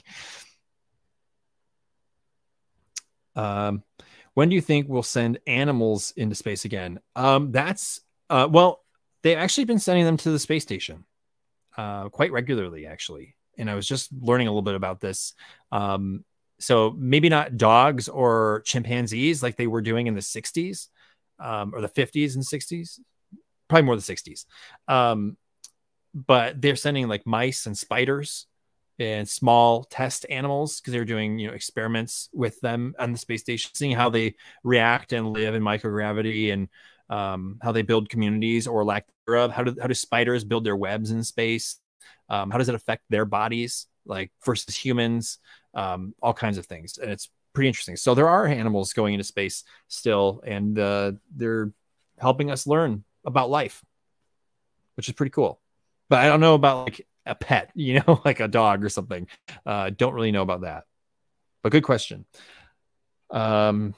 Um, when do you think we'll send animals into space again? Um, that's, uh, well, they've actually been sending them to the space station uh, quite regularly, actually. And I was just learning a little bit about this. Um, so maybe not dogs or chimpanzees like they were doing in the sixties um, or the fifties and sixties, probably more the sixties. Um, but they're sending like mice and spiders and small test animals, because they're doing, you know, experiments with them on the space station, seeing how they react and live in microgravity, and um, how they build communities or lack thereof. How do, how do spiders build their webs in space? Um, how does it affect their bodies, like versus humans? Um, all kinds of things. And it's pretty interesting. So there are animals going into space still, and uh, they're helping us learn about life, which is pretty cool. But I don't know about like a pet, you know, like a dog or something. Uh, don't really know about that, but good question. Um,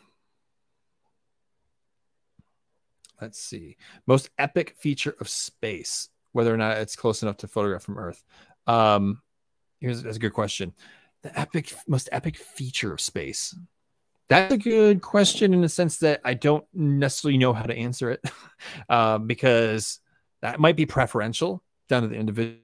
let's see. Most epic feature of space, whether or not it's close enough to photograph from Earth. Um, here's that's a good question. The epic, most epic feature of space. That's a good question in the sense that I don't necessarily know how to answer it, uh, because that might be preferential down to the individual.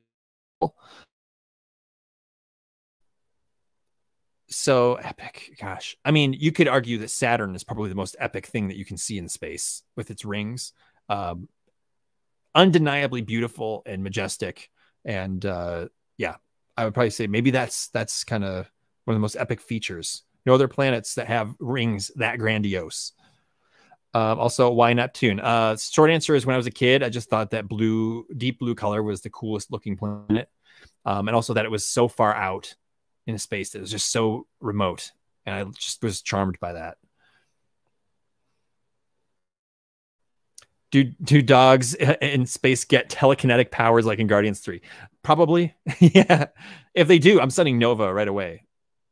So epic, gosh. I mean, you could argue that Saturn is probably the most epic thing that you can see in space with its rings. Um, undeniably beautiful and majestic. And uh, yeah, I would probably say maybe that's that's kind of one of the most epic features. No other planets that have rings that grandiose. Um, also, why Neptune? Uh, short answer is when I was a kid, I just thought that blue, deep blue color was the coolest looking planet. Um, and also that it was so far out in space that it was just so remote. And I just was charmed by that. Do, do dogs in space get telekinetic powers like in Guardians three? Probably. Yeah. If they do, I'm sending Nova right away.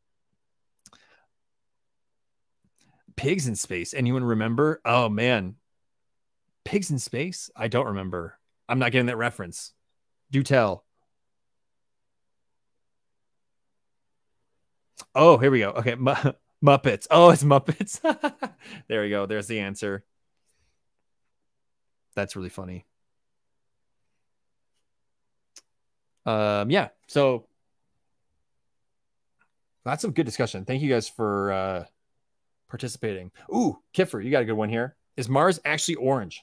Pigs in space. Anyone remember? Oh, man. Pigs in space? I don't remember. I'm not getting that reference. Do tell. Oh, here we go. Okay. M Muppets. Oh, it's Muppets. There we go. There's the answer. That's really funny. Um, yeah. So lots of good discussion. Thank you guys for uh, participating. Ooh, Kiffer, you got a good one here. Is Mars actually orange?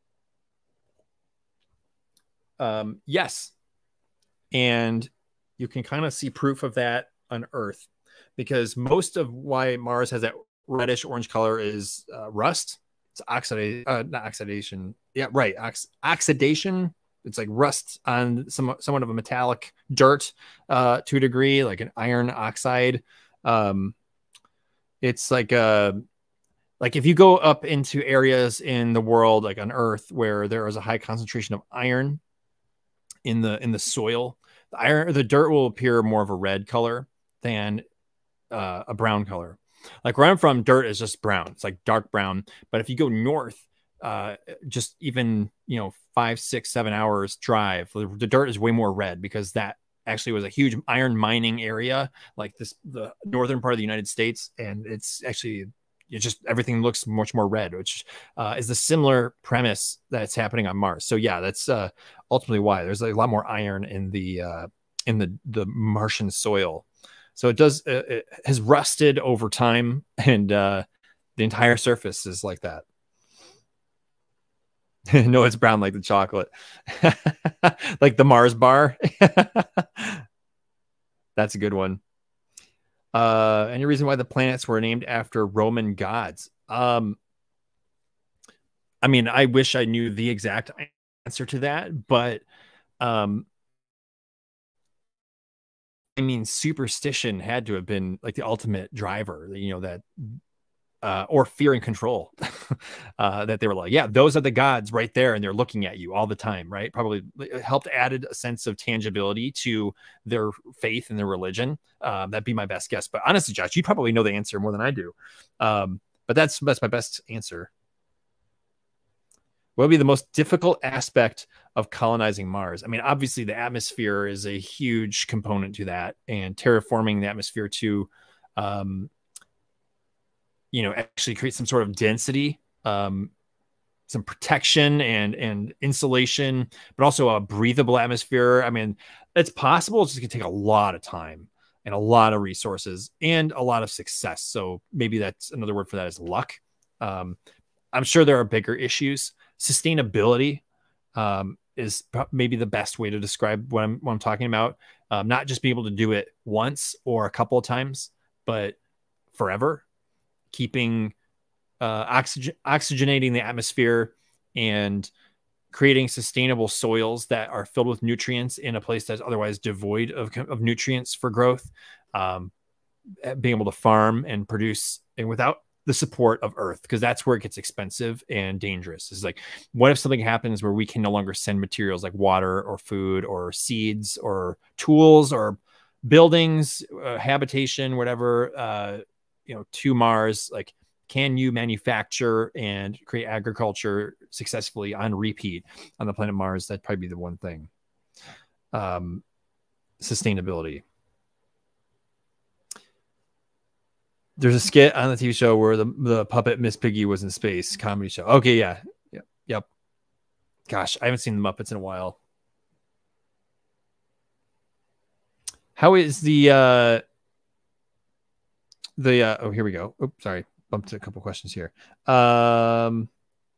Um, yes. And you can kind of see proof of that on Earth, because most of why Mars has that reddish orange color is uh, rust. It's oxidation, uh, not oxidation. Yeah, right. Ox oxidation. It's like rust on some somewhat of a metallic dirt uh, to a degree, like an iron oxide. Um, it's like a like if you go up into areas in the world, like on Earth, where there is a high concentration of iron in the in the soil, the iron, the dirt will appear more of a red color than uh, a brown color. Like where I'm from, dirt is just brown. It's like dark brown. But if you go north, uh, just even, you know, five, six, seven hours drive. The, the dirt is way more red because that actually was a huge iron mining area, like this, the northern part of the United States. And it's actually, it just, everything looks much more red, which uh, is the similar premise that's happening on Mars. So yeah, that's uh, ultimately why there's a lot more iron in the, uh, in the, the Martian soil. So it does, uh, it has rusted over time, and uh, the entire surface is like that. No, it's brown like the chocolate. Like the Mars bar. That's a good one. Uh, any reason why the planets were named after Roman gods? Um, I mean, I wish I knew the exact answer to that, but um, I mean, superstition had to have been like the ultimate driver, you know, that uh, or fear and control, uh, that they were like, yeah, those are the gods right there. And they're looking at you all the time, right? Probably helped added a sense of tangibility to their faith and their religion. Um, that'd be my best guess. But honestly, Josh, you probably know the answer more than I do. Um, but that's, that's my best answer. What would be the most difficult aspect of colonizing Mars? I mean, obviously the atmosphere is a huge component to that, and terraforming the atmosphere to, um, you know, actually create some sort of density, um, some protection and, and insulation, but also a breathable atmosphere. I mean, it's possible. It's just gonna take a lot of time and a lot of resources and a lot of success. So maybe that's another word for that is luck. Um, I'm sure there are bigger issues. Sustainability um, is maybe the best way to describe what I'm, what I'm talking about. Um, not just be able to do it once or a couple of times, but forever. Keeping uh, oxygen, oxygenating the atmosphere and creating sustainable soils that are filled with nutrients in a place that's otherwise devoid of, of nutrients for growth. Um, being able to farm and produce and without the support of Earth, because that's where it gets expensive and dangerous. It's like, what if something happens where we can no longer send materials like water or food or seeds or tools or buildings, uh, habitation, whatever, uh, you know, to Mars? Like, can you manufacture and create agriculture successfully on repeat on the planet Mars? That'd probably be the one thing. Um, sustainability. There's a skit on the T V show where the, the puppet Miss Piggy was in space. Comedy show. Okay, yeah. Yep. Yep. Gosh, I haven't seen the Muppets in a while. How is the uh the uh oh, here we go. Oops, sorry. Bumped a couple questions here. Um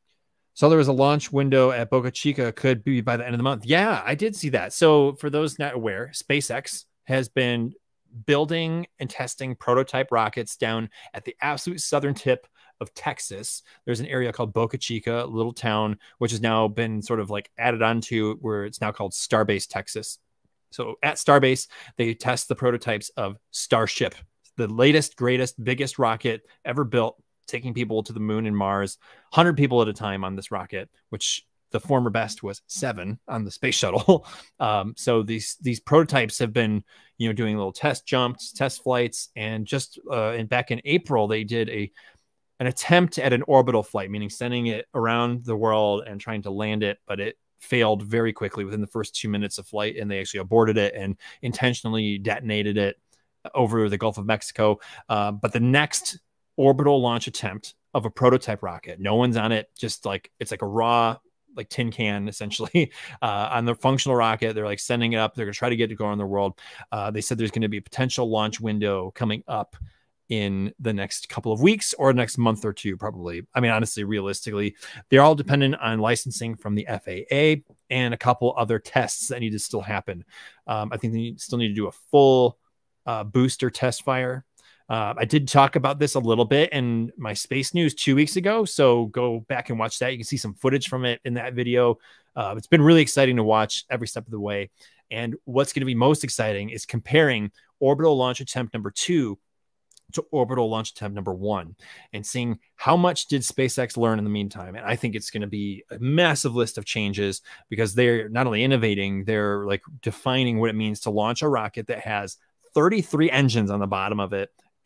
so there was a launch window at Boca Chica, could be by the end of the month. Yeah, I did see that. So for those not aware, SpaceX has been building and testing prototype rockets down at the absolute southern tip of Texas. There's an area called Boca Chica, a little town, which has now been sort of like added onto where it's now called Starbase, Texas. So at Starbase, they test the prototypes of Starship, the latest, greatest, biggest rocket ever built, taking people to the moon and Mars, one hundred people at a time on this rocket, which the former best was seven on the space shuttle. Um, so these these prototypes have been, you know, doing little test jumps, test flights, and just uh, and back in April they did a an attempt at an orbital flight, meaning sending it around the world and trying to land it, but it failed very quickly within the first two minutes of flight, and they actually aborted it and intentionally detonated it over the Gulf of Mexico. Uh, but the next orbital launch attempt of a prototype rocket, no one's on it, just like it's like a raw like tin can essentially uh, on the functional rocket. They're like sending it up. They're gonna try to get it to go around the world. Uh, they said there's going to be a potential launch window coming up in the next couple of weeks or next month or two, probably. I mean, honestly, realistically, they're all dependent on licensing from the F A A and a couple other tests that need to still happen. Um, I think they need, still need to do a full uh, booster test fire. Uh, I did talk about this a little bit in my space news two weeks ago, so go back and watch that. You can see some footage from it in that video. Uh, it's been really exciting to watch every step of the way. And what's going to be most exciting is comparing orbital launch attempt number two to orbital launch attempt number one and seeing how much did SpaceX learn in the meantime. And I think it's going to be a massive list of changes because they're not only innovating, they're like defining what it means to launch a rocket that has thirty-three engines on the bottom of it,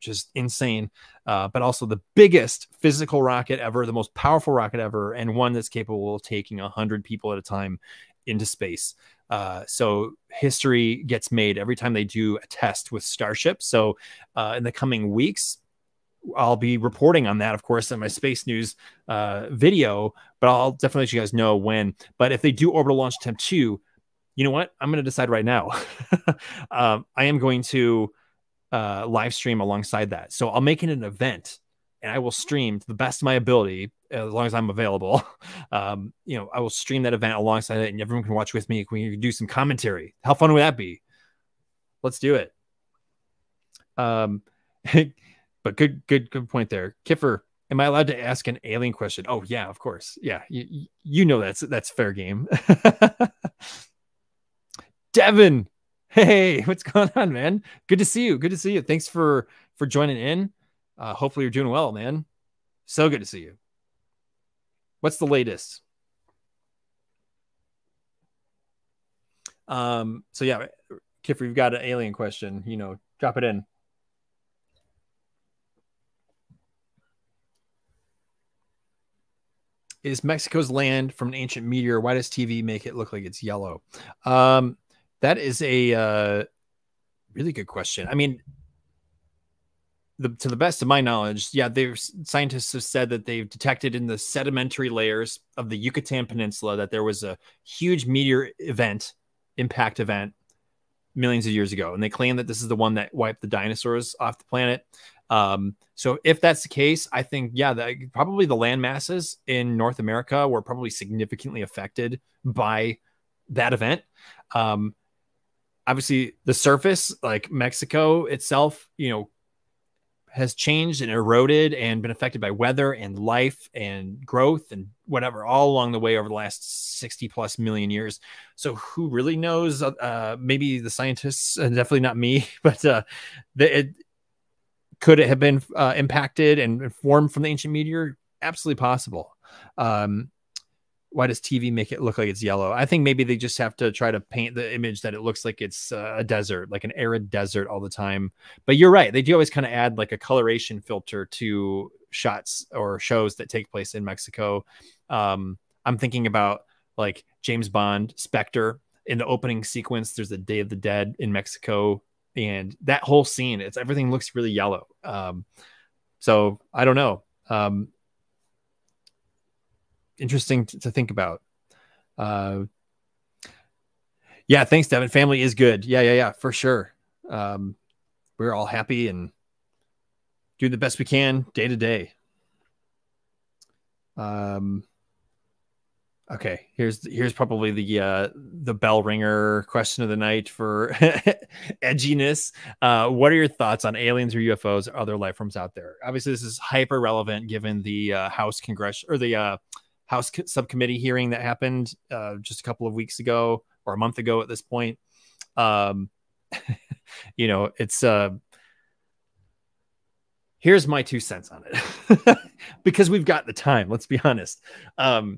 just insane. Uh, but also the biggest physical rocket ever, the most powerful rocket ever, and one that's capable of taking a hundred people at a time into space. Uh, so history gets made every time they do a test with Starship. So uh, in the coming weeks, I'll be reporting on that, of course, in my space news uh, video, but I'll definitely let you guys know when. But if they do orbital launch attempt two, you know what? I'm going to decide right now. um, I am going to uh, live stream alongside that. So I'll make it an event and I will stream to the best of my ability as long as I'm available. Um, you know, I will stream that event alongside it and everyone can watch with me. We can do some commentary. How fun would that be? Let's do it. Um, but good, good, good point there. Kiffer, am I allowed to ask an alien question? Oh yeah, of course. Yeah. You, you know, that's, that's fair game. Devin, hey, what's going on, man? Good to see you. Good to see you. Thanks for, for joining in. Uh, hopefully you're doing well, man. So good to see you. What's the latest? Um, so yeah, Kiffer, you've got an alien question, you know, drop it in. Is Mexico's land from an ancient meteor? Why does T V make it look like it's yellow? Um, that is a uh, really good question. I mean, the, to the best of my knowledge, yeah, there's scientists have said that they've detected in the sedimentary layers of the Yucatan Peninsula that there was a huge meteor event, impact event, millions of years ago, and they claim that this is the one that wiped the dinosaurs off the planet. Um, so if that's the case, I think, yeah, the, probably the land masses in North America were probably significantly affected by that event. Um, obviously the surface, like Mexico itself, you know, has changed and eroded and been affected by weather and life and growth and whatever all along the way over the last sixty plus million years. So who really knows? Uh, maybe the scientists, and definitely not me, but uh, the, it, could it have been uh, impacted and formed from the ancient meteor? Absolutely possible. Um, why does T V make it look like it's yellow? I think maybe they just have to try to paint the image that it looks like it's uh, a desert, like an arid desert all the time. But you're right. They do always kind of add like a coloration filter to shots or shows that take place in Mexico. Um, I'm thinking about like James Bond, Spectre. In the opening sequence, there's a Day of the Dead in Mexico. And that whole scene, it's everything looks really yellow. Um, so I don't know. Um, interesting to, to think about. Uh, yeah, thanks, Devin. Family is good. Yeah, yeah, yeah, for sure. Um, we're all happy and do the best we can day to day. Um, okay, here's here's probably the uh, the bell ringer question of the night for edginess. Uh, what are your thoughts on aliens or U F Os or other life forms out there? Obviously, this is hyper relevant given the uh, House Congress or the uh, House subcommittee hearing that happened uh, just a couple of weeks ago or a month ago at this point. Um, you know, it's uh, here's my two cents on it because we've got the time. Let's be honest. Um,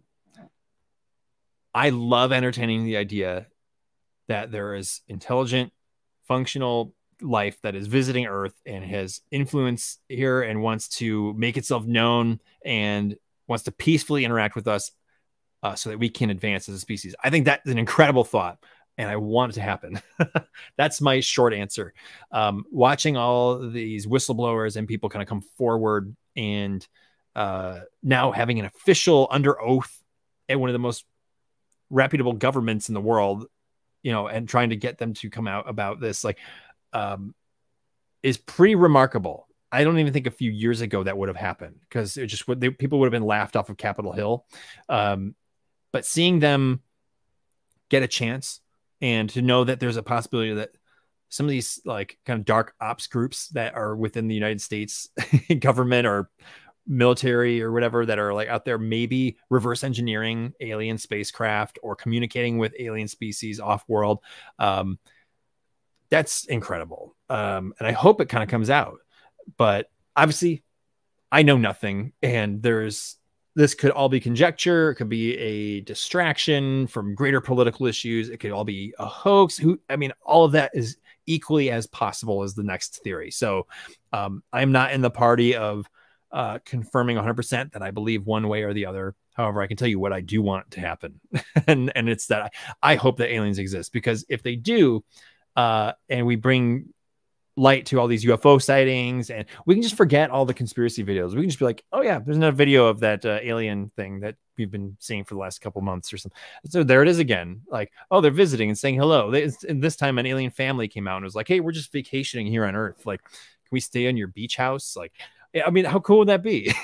I love entertaining the idea that there is intelligent, functional life that is visiting Earth and has influence here and wants to make itself known and wants to peacefully interact with us uh, so that we can advance as a species. I think that's an incredible thought, and I want it to happen. That's my short answer. Um, watching all these whistleblowers and people kind of come forward and uh, now having an official under oath at one of the most reputable governments in the world, you know, and trying to get them to come out about this, like, um, is pretty remarkable. I don't even think a few years ago that would have happened because it just would, they, people would have been laughed off of Capitol Hill. Um, but seeing them get a chance and to know that there's a possibility that some of these like kind of dark ops groups that are within the United States government or military or whatever that are like out there, maybe reverse engineering alien spacecraft or communicating with alien species off world. Um, that's incredible. Um, and I hope it kind of comes out, but obviously I know nothing, and there's, this could all be conjecture. It could be a distraction from greater political issues. It could all be a hoax. Who, I mean, all of that is equally as possible as the next theory. So um, I'm not in the party of uh, confirming one hundred percent that I believe one way or the other. However, I can tell you what I do want to happen. and, and it's that I, I hope that aliens exist, because if they do, uh, and we bring light to all these U F O sightings, and we can just forget all the conspiracy videos. We can just be like, oh yeah, there's another video of that uh, alien thing that we've been seeing for the last couple months or something. So there it is again. Like, oh, they're visiting and saying hello. They, and this time an alien family came out and was like, hey, we're just vacationing here on Earth. Like, can we stay in your beach house? Like, I mean, how cool would that be?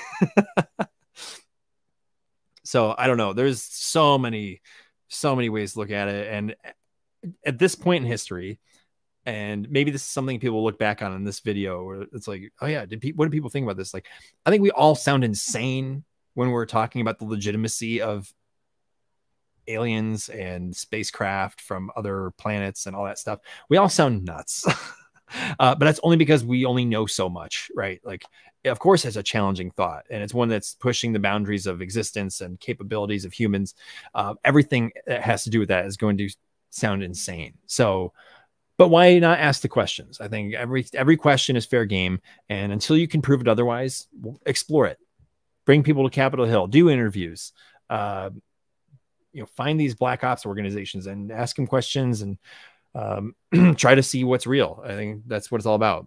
So I don't know. There's so many, so many ways to look at it. And at this point in history, and maybe this is something people look back on in this video, where it's like, oh yeah, did people, what do people think about this? Like, I think we all sound insane when we're talking about the legitimacy of aliens and spacecraft from other planets and all that stuff. We all sound nuts. uh, but that's only because we only know so much, right? Like, of course, it's a challenging thought, and it's one that's pushing the boundaries of existence and capabilities of humans. Uh, everything that has to do with that is going to sound insane. So, but why not ask the questions? I think every every question is fair game, and until you can prove it otherwise, explore it. Bring people to Capitol Hill, do interviews, uh, you know, find these black ops organizations and ask them questions, and um, try to see what's real. I think that's what it's all about.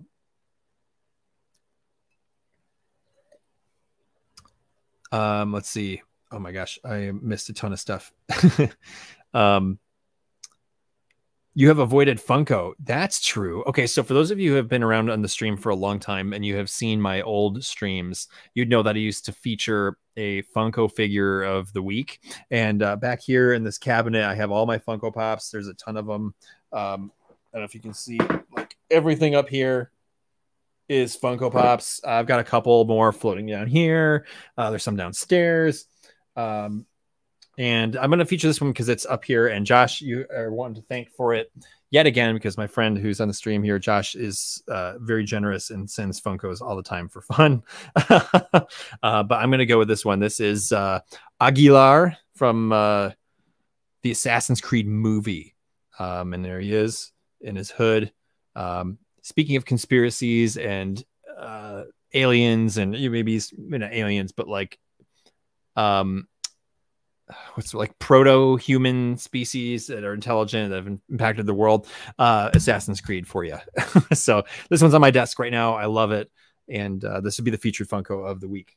Um, let's see. Oh my gosh, I missed a ton of stuff. um, You have avoided Funko. That's true. Okay, so for those of you who have been around on the stream for a long time and you have seen my old streams, you'd know that I used to feature a Funko figure of the week. And uh, back here in this cabinet, I have all my Funko Pops. There's a ton of them. Um, I don't know if you can see, like, everything up here is Funko Pops. I've got a couple more floating down here. Uh, there's some downstairs. Um, And I'm going to feature this one because it's up here. And Josh, you are wanting to thank for it yet again, because my friend who's on the stream here, Josh, is uh, very generous and sends Funkos all the time for fun. uh, but I'm going to go with this one. This is uh, Aguilar from uh, the Assassin's Creed movie. Um, and there he is in his hood. Um, speaking of conspiracies and uh, aliens, and maybe he's you know, aliens, but like, um, what's like proto-human species that are intelligent, that have impacted the world. uh Assassin's Creed for you. So this one's on my desk right now. I love it, and uh, this would be the featured Funko of the week.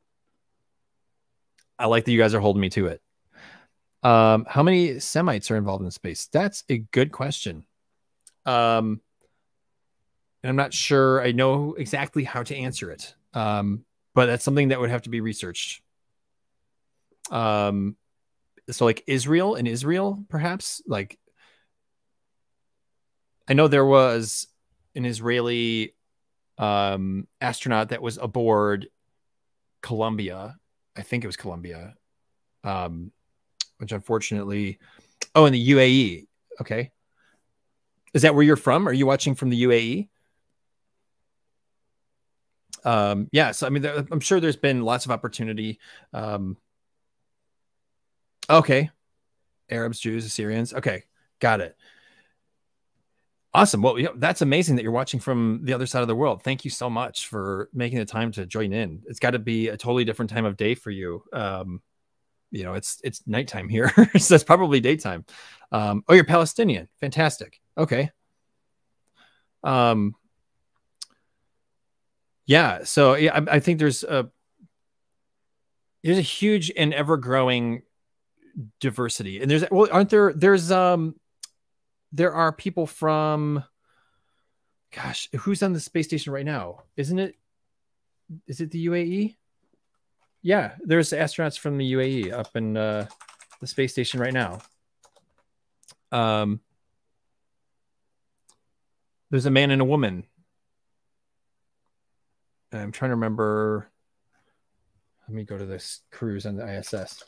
I like that you guys are holding me to it. Um how many Semites are involved in space? That's a good question. um and I'm not sure I know exactly how to answer it, um but that's something that would have to be researched. Um, so like Israel and Israel, perhaps. Like, I know there was an Israeli um, astronaut that was aboard Columbia. I think it was Columbia, um, which unfortunately, oh, in the U A E. Okay. Is that where you're from? Are you watching from the U A E? Um, yeah. So, I mean, there, I'm sure there's been lots of opportunity. Um, Okay. Arabs, Jews, Assyrians. Okay. Got it. Awesome. Well, yeah, that's amazing that you're watching from the other side of the world. Thank you so much for making the time to join in. It's got to be a totally different time of day for you. Um, you know, it's it's nighttime here, so it's probably daytime. Um, oh, you're Palestinian. Fantastic. Okay. Um, yeah. So yeah, I, I think there's a there's a huge and ever growing diversity, and there's well aren't there there's um there are people from, gosh, who's on the space station right now? Isn't it is it the U A E? Yeah, there's astronauts from the U A E up in uh the space station right now. Um there's a man and a woman. I'm trying to remember. Let me go to this cruise on the I S S.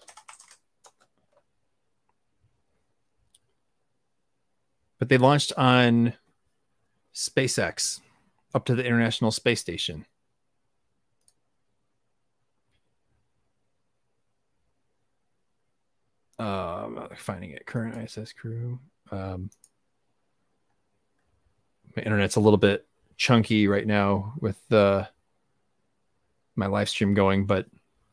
But they launched on SpaceX up to the International Space Station. Um, finding it. Current I S S crew. Um, My internet's a little bit chunky right now with the my live stream going, but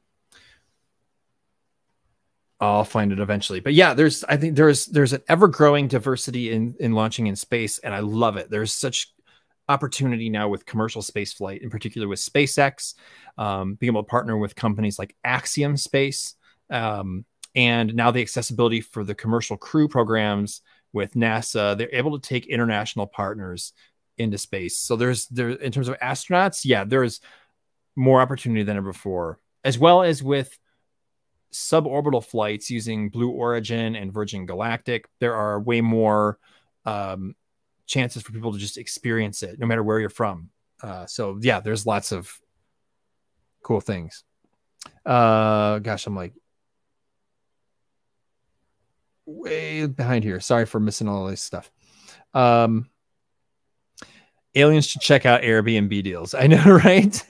I'll find it eventually. But yeah, there's I think there's there's an ever-growing diversity in in launching in space, and I love it. There's such opportunity now with commercial space flight, in particular with SpaceX, um, being able to partner with companies like Axiom Space, um, and now the accessibility for the commercial crew programs with NASA. They're able to take international partners into space. So there's there in terms of astronauts, yeah, there's more opportunity than ever before, as well as with suborbital flights using Blue Origin and Virgin Galactic. There are way more um, chances for people to just experience it, no matter where you're from. Uh, so yeah, there's lots of cool things. Uh, gosh, I'm like way behind here. Sorry for missing all this stuff. Um, aliens should check out Airbnb deals. I know, right?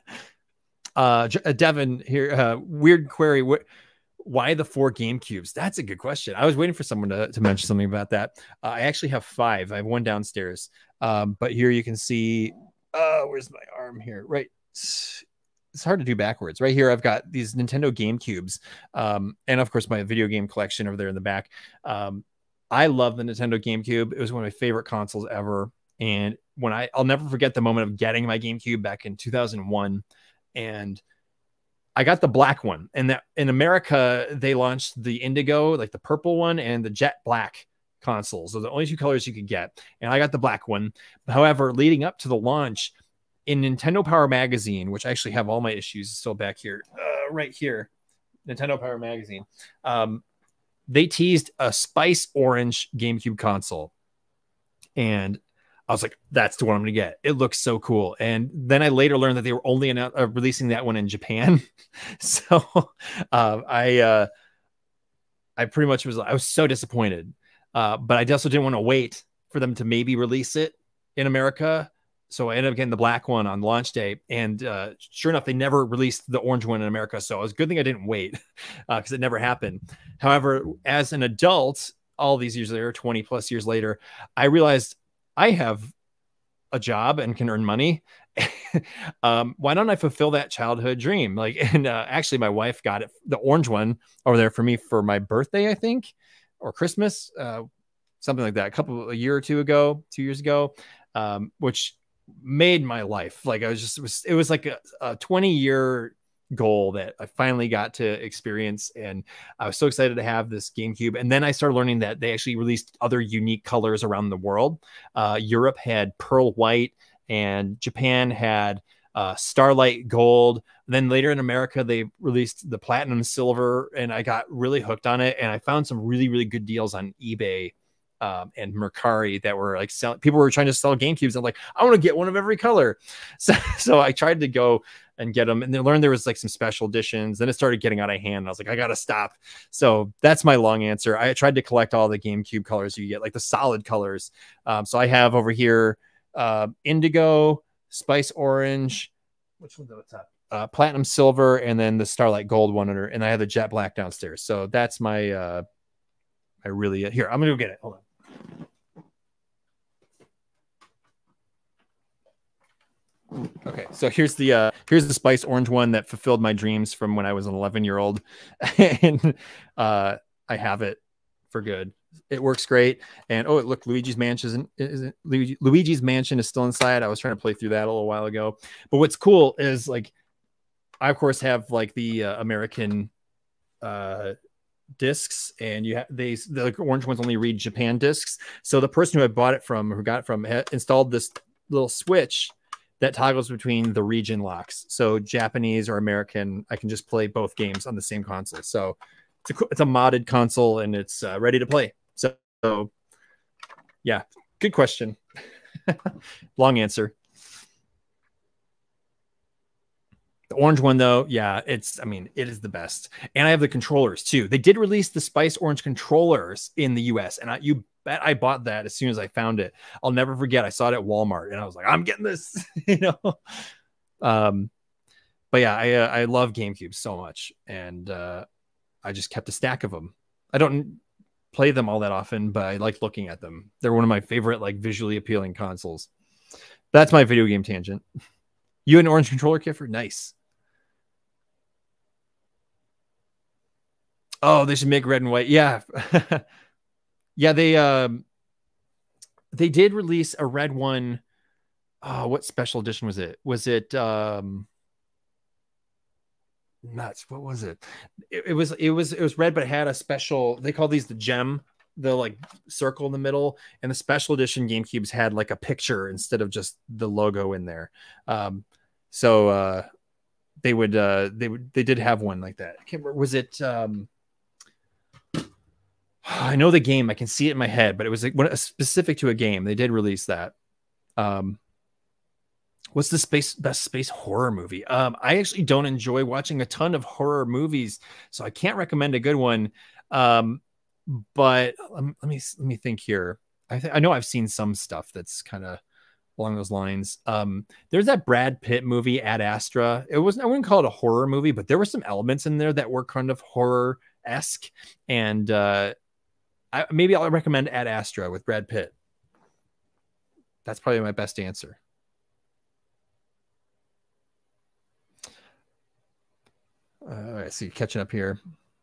uh, Devin here, uh, weird query. What? Why the four GameCubes? That's a good question. I was waiting for someone to, to mention something about that. Uh, I actually have five. I have one downstairs. Um, but here you can see, uh, where's my arm here? Right. It's, it's hard to do backwards. Right here, I've got these Nintendo GameCubes. Um, and of course, my video game collection over there in the back. Um, I love the Nintendo GameCube. It was one of my favorite consoles ever. And when I, I'll never forget the moment of getting my GameCube back in two thousand one. And I got the black one, and that in America, they launched the Indigo, like the purple one, and the jet black consoles. Those are the only two colors you could get. And I got the black one. However, leading up to the launch in Nintendo Power Magazine, which I actually have all my issues still back here, uh, right here, Nintendo Power Magazine, um, they teased a Spice Orange GameCube console. And I was like, that's the one I'm going to get. It looks so cool. And then I later learned that they were only uh, releasing that one in Japan. so uh, I uh, I pretty much was, I was so disappointed. Uh, but I also didn't want to wait for them to maybe release it in America. So I ended up getting the black one on launch day. And uh, sure enough, they never released the orange one in America. So it was a good thing I didn't wait because uh, it never happened. However, as an adult, all these years later, twenty plus years later, I realized I have a job and can earn money. um, why don't I fulfill that childhood dream? Like, and uh, actually my wife got it, the orange one over there for me for my birthday, I think, or Christmas, uh, something like that. A couple, a year or two ago, two years ago, um, which made my life. Like I was just, it was, it was like a, a twenty year goal that I finally got to experience. And I was so excited to have this GameCube. And then I started learning that they actually released other unique colors around the world. Uh, Europe had pearl white and Japan had uh, starlight gold. Then later in America, they released the platinum silver, and I got really hooked on it. And I found some really, really good deals on eBay Um, and Mercari that were like selling. People were trying to sell GameCubes. I'm like, I want to get one of every color. So, so I tried to go and get them, and then learned there was like some special editions. Then it started getting out of hand. And I was like, I gotta stop. So that's my long answer. I tried to collect all the GameCube colors you get, like the solid colors. Um, so I have over here uh, Indigo, Spice Orange, which one's at the top? Uh, Platinum Silver, and then the Starlight Gold one under, and I have the Jet Black downstairs. So that's my uh, I really here. I'm gonna go get it. Hold on. Okay, so here's the uh here's the Spice Orange one that fulfilled my dreams from when I was an eleven year old, and uh I have it for good. It works great. And oh, look, Luigi's Mansion is isn't Luigi, Luigi's Mansion is still inside. I was trying to play through that a little while ago. But what's cool is like I of course have like the uh, American uh discs, and you have they the orange ones only read Japan discs. So the person who I bought it from, who got it from, had installed this little switch that toggles between the region locks. So Japanese or American, I can just play both games on the same console. So it's a, it's a modded console, and it's uh, ready to play. So, so yeah, good question. Long answer. The orange one, though, yeah, it's, I mean, it is the best. And I have the controllers, too. They did release the Spice Orange controllers in the U S, and I, you bet I bought that as soon as I found it. I'll never forget. I saw it at Walmart, and I was like, I'm getting this, you know? Um, but yeah, I, uh, I love GameCube so much, and uh, I just kept a stack of them. I don't, play them all that often, but I like looking at them. They're one of my favorite, like visually appealing consoles. That's my video game tangent. You an orange controller, Kiffer? Nice. Oh, they should make red and white. Yeah. Yeah, they um they did release a red one. Oh, what special edition was it? Was it um nuts? What was it? it? It was it was it was red, but it had a special. They call these the gem, the like circle in the middle. And the special edition GameCubes had like a picture instead of just the logo in there. Um, so uh, they would uh, they would they did have one like that. I can't remember. Was it? Um, I know the game. I can see it in my head, but it was like one specific to a game. They did release that. Um, what's the space best space horror movie? Um, I actually don't enjoy watching a ton of horror movies, so I can't recommend a good one. Um, but let me let me, let me think here. I th I know I've seen some stuff that's kind of along those lines. Um, there's that Brad Pitt movie, Ad Astra. It wasn't. I wouldn't call it a horror movie, but there were some elements in there that were kind of horror-esque, and uh, I, maybe I'll recommend Ad Astra with Brad Pitt. That's probably my best answer. Uh, all right, see, catching up here.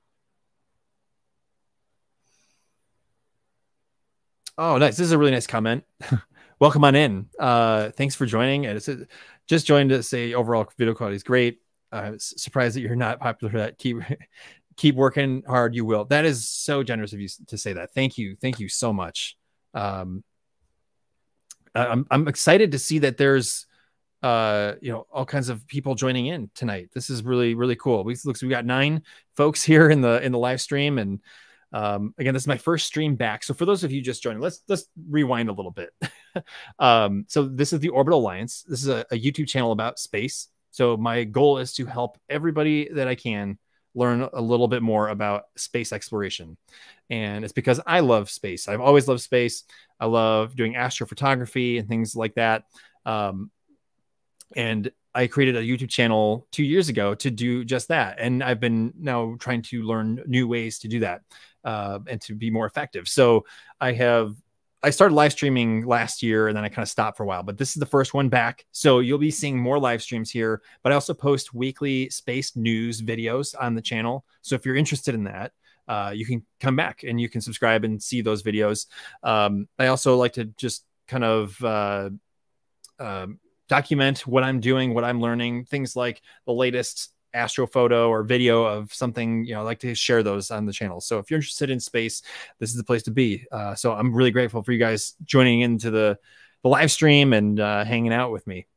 Oh, nice. This is a really nice comment. Welcome on in. Uh, thanks for joining. And it's just joined to say overall video quality is great. Uh, surprised that you're not popular for that. Keep keep working hard. You will. That is so generous of you to say that. Thank you. Thank you so much. Um, I'm I'm excited to see that there's uh you know all kinds of people joining in tonight. This is really really cool. We looks we got nine folks here in the in the live stream, and um again, this is my first stream back. So for those of you just joining, let's let's rewind a little bit. um so this is the Orbital Alliance. This is a, a YouTube channel about space. So my goal is to help everybody that I can learn a little bit more about space exploration. And it's because I love space. I've always loved space. I love doing astrophotography and things like that. Um, and I created a YouTube channel two years ago to do just that. And I've been now trying to learn new ways to do that uh, and to be more effective. So I have, I started live streaming last year, and then I kind of stopped for a while, but this is the first one back. So you'll be seeing more live streams here, but I also post weekly space news videos on the channel. So if you're interested in that, uh, you can come back and you can subscribe and see those videos. Um, I also like to just kind of, uh, uh, document what I'm doing, what I'm learning, things like the latest astrophoto or video of something. You know, I like to share those on the channel. So if you're interested in space, this is the place to be. Uh, so I'm really grateful for you guys joining into the, the live stream and uh, hanging out with me.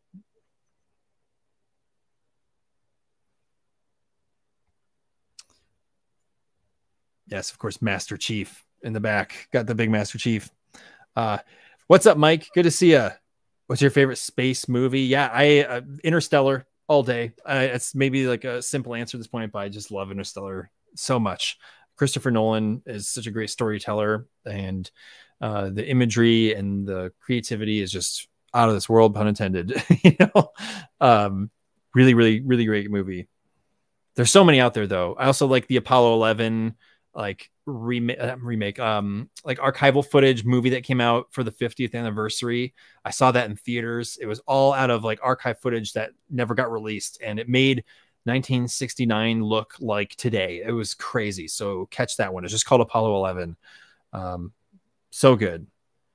Yes, of course, Master Chief in the back. Got the big Master Chief. Uh, what's up, Mike? Good to see you. What's your favorite space movie? Yeah, I uh, Interstellar all day. Uh, it's maybe like a simple answer at this point, but I just love Interstellar so much. Christopher Nolan is such a great storyteller, and uh, the imagery and the creativity is just out of this world, pun intended. you know, um, really, really, really great movie. There's so many out there, though. I also like the Apollo eleven like remake, uh, remake, um, like archival footage movie that came out for the fiftieth anniversary. I saw that in theaters. It was all out of like archive footage that never got released, and it made nineteen sixty-nine look like today. It was crazy. So catch that one. It's just called Apollo eleven. Um, so good.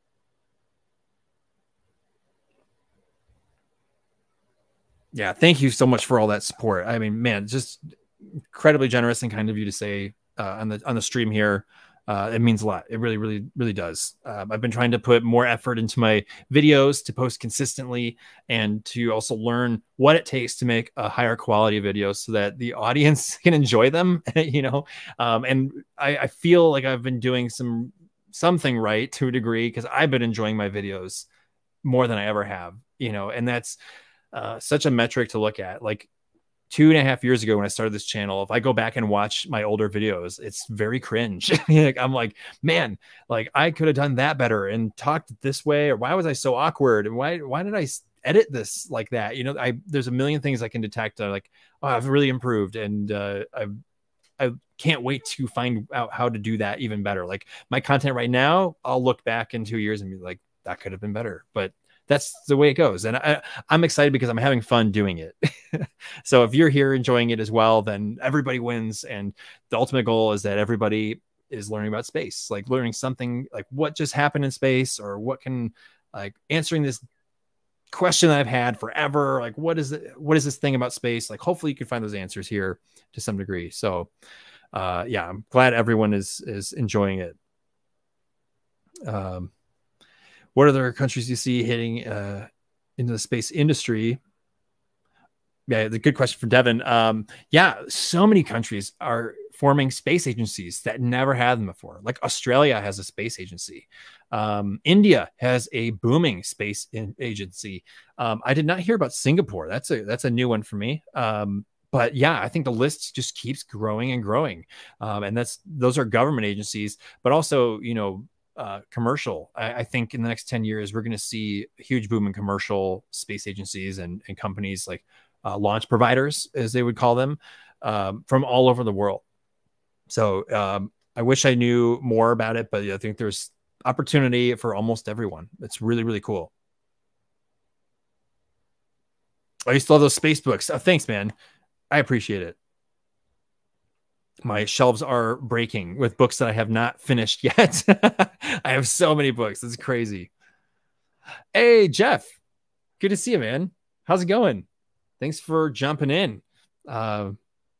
Yeah, thank you so much for all that support. I mean, man, just incredibly generous and kind of you to say uh, on the on the stream here. Uh, it means a lot. It really, really, really does. Uh, I've been trying to put more effort into my videos to post consistently and to also learn what it takes to make a higher quality video so that the audience can enjoy them, you know? Um, and I, I feel like I've been doing some something right to a degree because I've been enjoying my videos more than I ever have, you know? And that's uh, such a metric to look at. Like, two and a half years ago when I started this channel, if I go back and watch my older videos, it's very cringe. like, I'm like, man, like I could have done that better and talked this way, or why was I so awkward? And why, why did I edit this like that? You know, I, there's a million things I can detect. Uh, like, oh, I've really improved. And uh, I've, I can't wait to find out how to do that even better. Like my content right now, I'll look back in two years and be like, that could have been better, but that's the way it goes. And I, I'm excited because I'm having fun doing it. So if you're here enjoying it as well, then everybody wins. And the ultimate goal is that everybody is learning about space, like learning something like what just happened in space, or what can, like, answering this question that I've had forever. Like, what is it? What is this thing about space? Like, hopefully you can find those answers here to some degree. So uh, yeah, I'm glad everyone is, is enjoying it. Um, what other countries do you see hitting uh, into the space industry? Yeah, the good question from Devin. Um, yeah, so many countries are forming space agencies that never had them before. Like Australia has a space agency. Um, India has a booming space in agency. Um, I did not hear about Singapore. That's a that's a new one for me. Um, but yeah, I think the list just keeps growing and growing. Um, and that's those are government agencies, but also, you know, uh, commercial. I, I think in the next ten years, we're going to see a huge boom in commercial space agencies and, and companies like uh, launch providers, as they would call them, um, from all over the world. So um, I wish I knew more about it, but I think there's opportunity for almost everyone. It's really, really cool. I used to love those space books. Oh, thanks, man. I appreciate it. My shelves are breaking with books that I have not finished yet. I have so many books. It's crazy. Hey, Jeff. Good to see you, man. How's it going? Thanks for jumping in. Uh,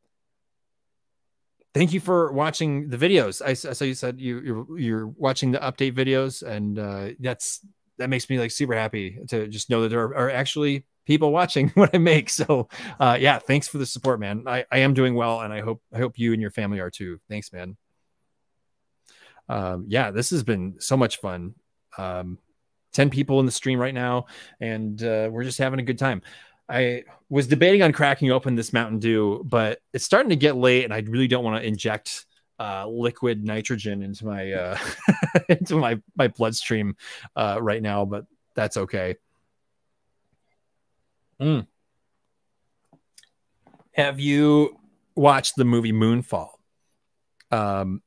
thank you for watching the videos. I, I saw you said you, you're, you're watching the update videos, and uh, that's that makes me like super happy to just know that there are, are actually people watching what I make. So uh, yeah, thanks for the support, man. I, I am doing well, and I hope I hope you and your family are too. Thanks, man. Um, yeah, this has been so much fun. Um, ten people in the stream right now, and uh, we're just having a good time. I was debating on cracking open this Mountain Dew, but it's starting to get late, and I really don't want to inject uh, liquid nitrogen into my uh, into my my bloodstream uh, right now. But that's okay. Mm. Have you watched the movie Moonfall? Um,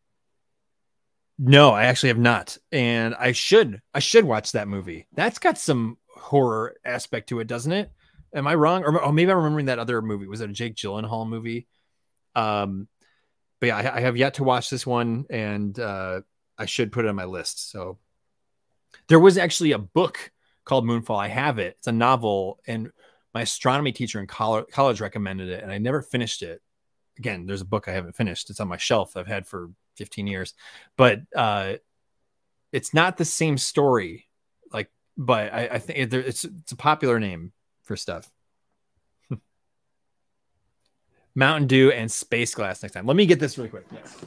no, I actually have not, and I should. I should watch that movie. That's got some horror aspect to it, doesn't it? Am I wrong? Or, or maybe I'm remembering that other movie. Was it a Jake Gyllenhaal movie? Um, but yeah, I, I have yet to watch this one, and uh, I should put it on my list. So there was actually a book called Moonfall. I have it. It's a novel, and my astronomy teacher in college, college recommended it, and I never finished it. Again, there's a book I haven't finished. It's on my shelf I've had for fifteen years, but uh, it's not the same story. Like, but I, I think it's it's a popular name for stuff. Mountain Dew and Space Glass next time. Let me get this really quick. Yes.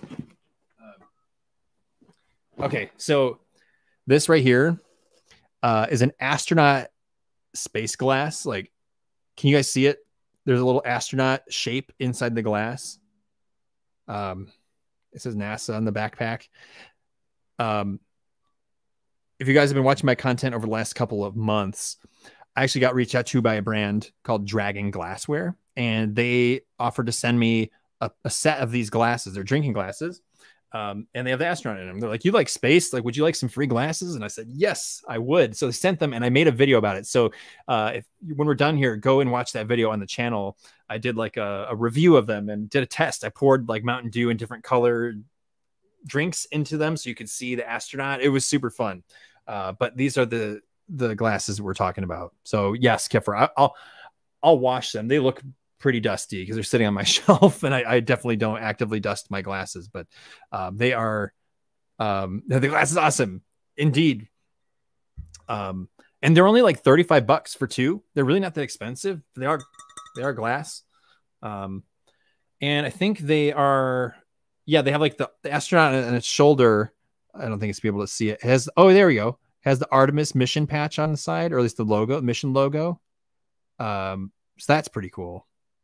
Um, okay, so this right here uh, is an astronaut space glass. Like, can you guys see it? There's a little astronaut shape inside the glass. Um, it says NASA on the backpack. Um, if you guys have been watching my content over the last couple of months, I actually got reached out to by a brand called Dragon Glassware, and they offered to send me a, a set of these glasses. They're drinking glasses, um, and they have the astronaut in them. They're like, "You like space? Like, would you like some free glasses?" And I said, "Yes, I would." So they sent them, and I made a video about it. So uh, if when we're done here, go and watch that video on the channel. I did like a, a review of them and did a test. I poured like Mountain Dew and different colored drinks into them so you could see the astronaut. It was super fun. Uh, but these are the the glasses we're talking about. So yes, Kefir, I, I'll I'll wash them. They look pretty dusty because they're sitting on my shelf, and I, I definitely don't actively dust my glasses, but um, they are um, the glass is awesome indeed. Um, and they're only like thirty-five bucks for two. They're really not that expensive. They are they are glass, um, and I think they are. Yeah, they have like the, the astronaut on its shoulder. I don't think it's be able to see it. It has oh, there we go. Has the Artemis mission patch on the side, or at least the logo, mission logo. Um, so that's pretty cool.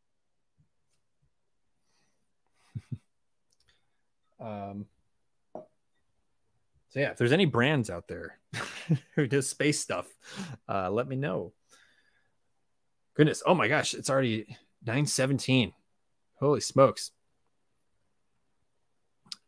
um, so yeah, if there's any brands out there who does space stuff, uh, let me know. Goodness, oh my gosh, it's already nine seventeen. Holy smokes.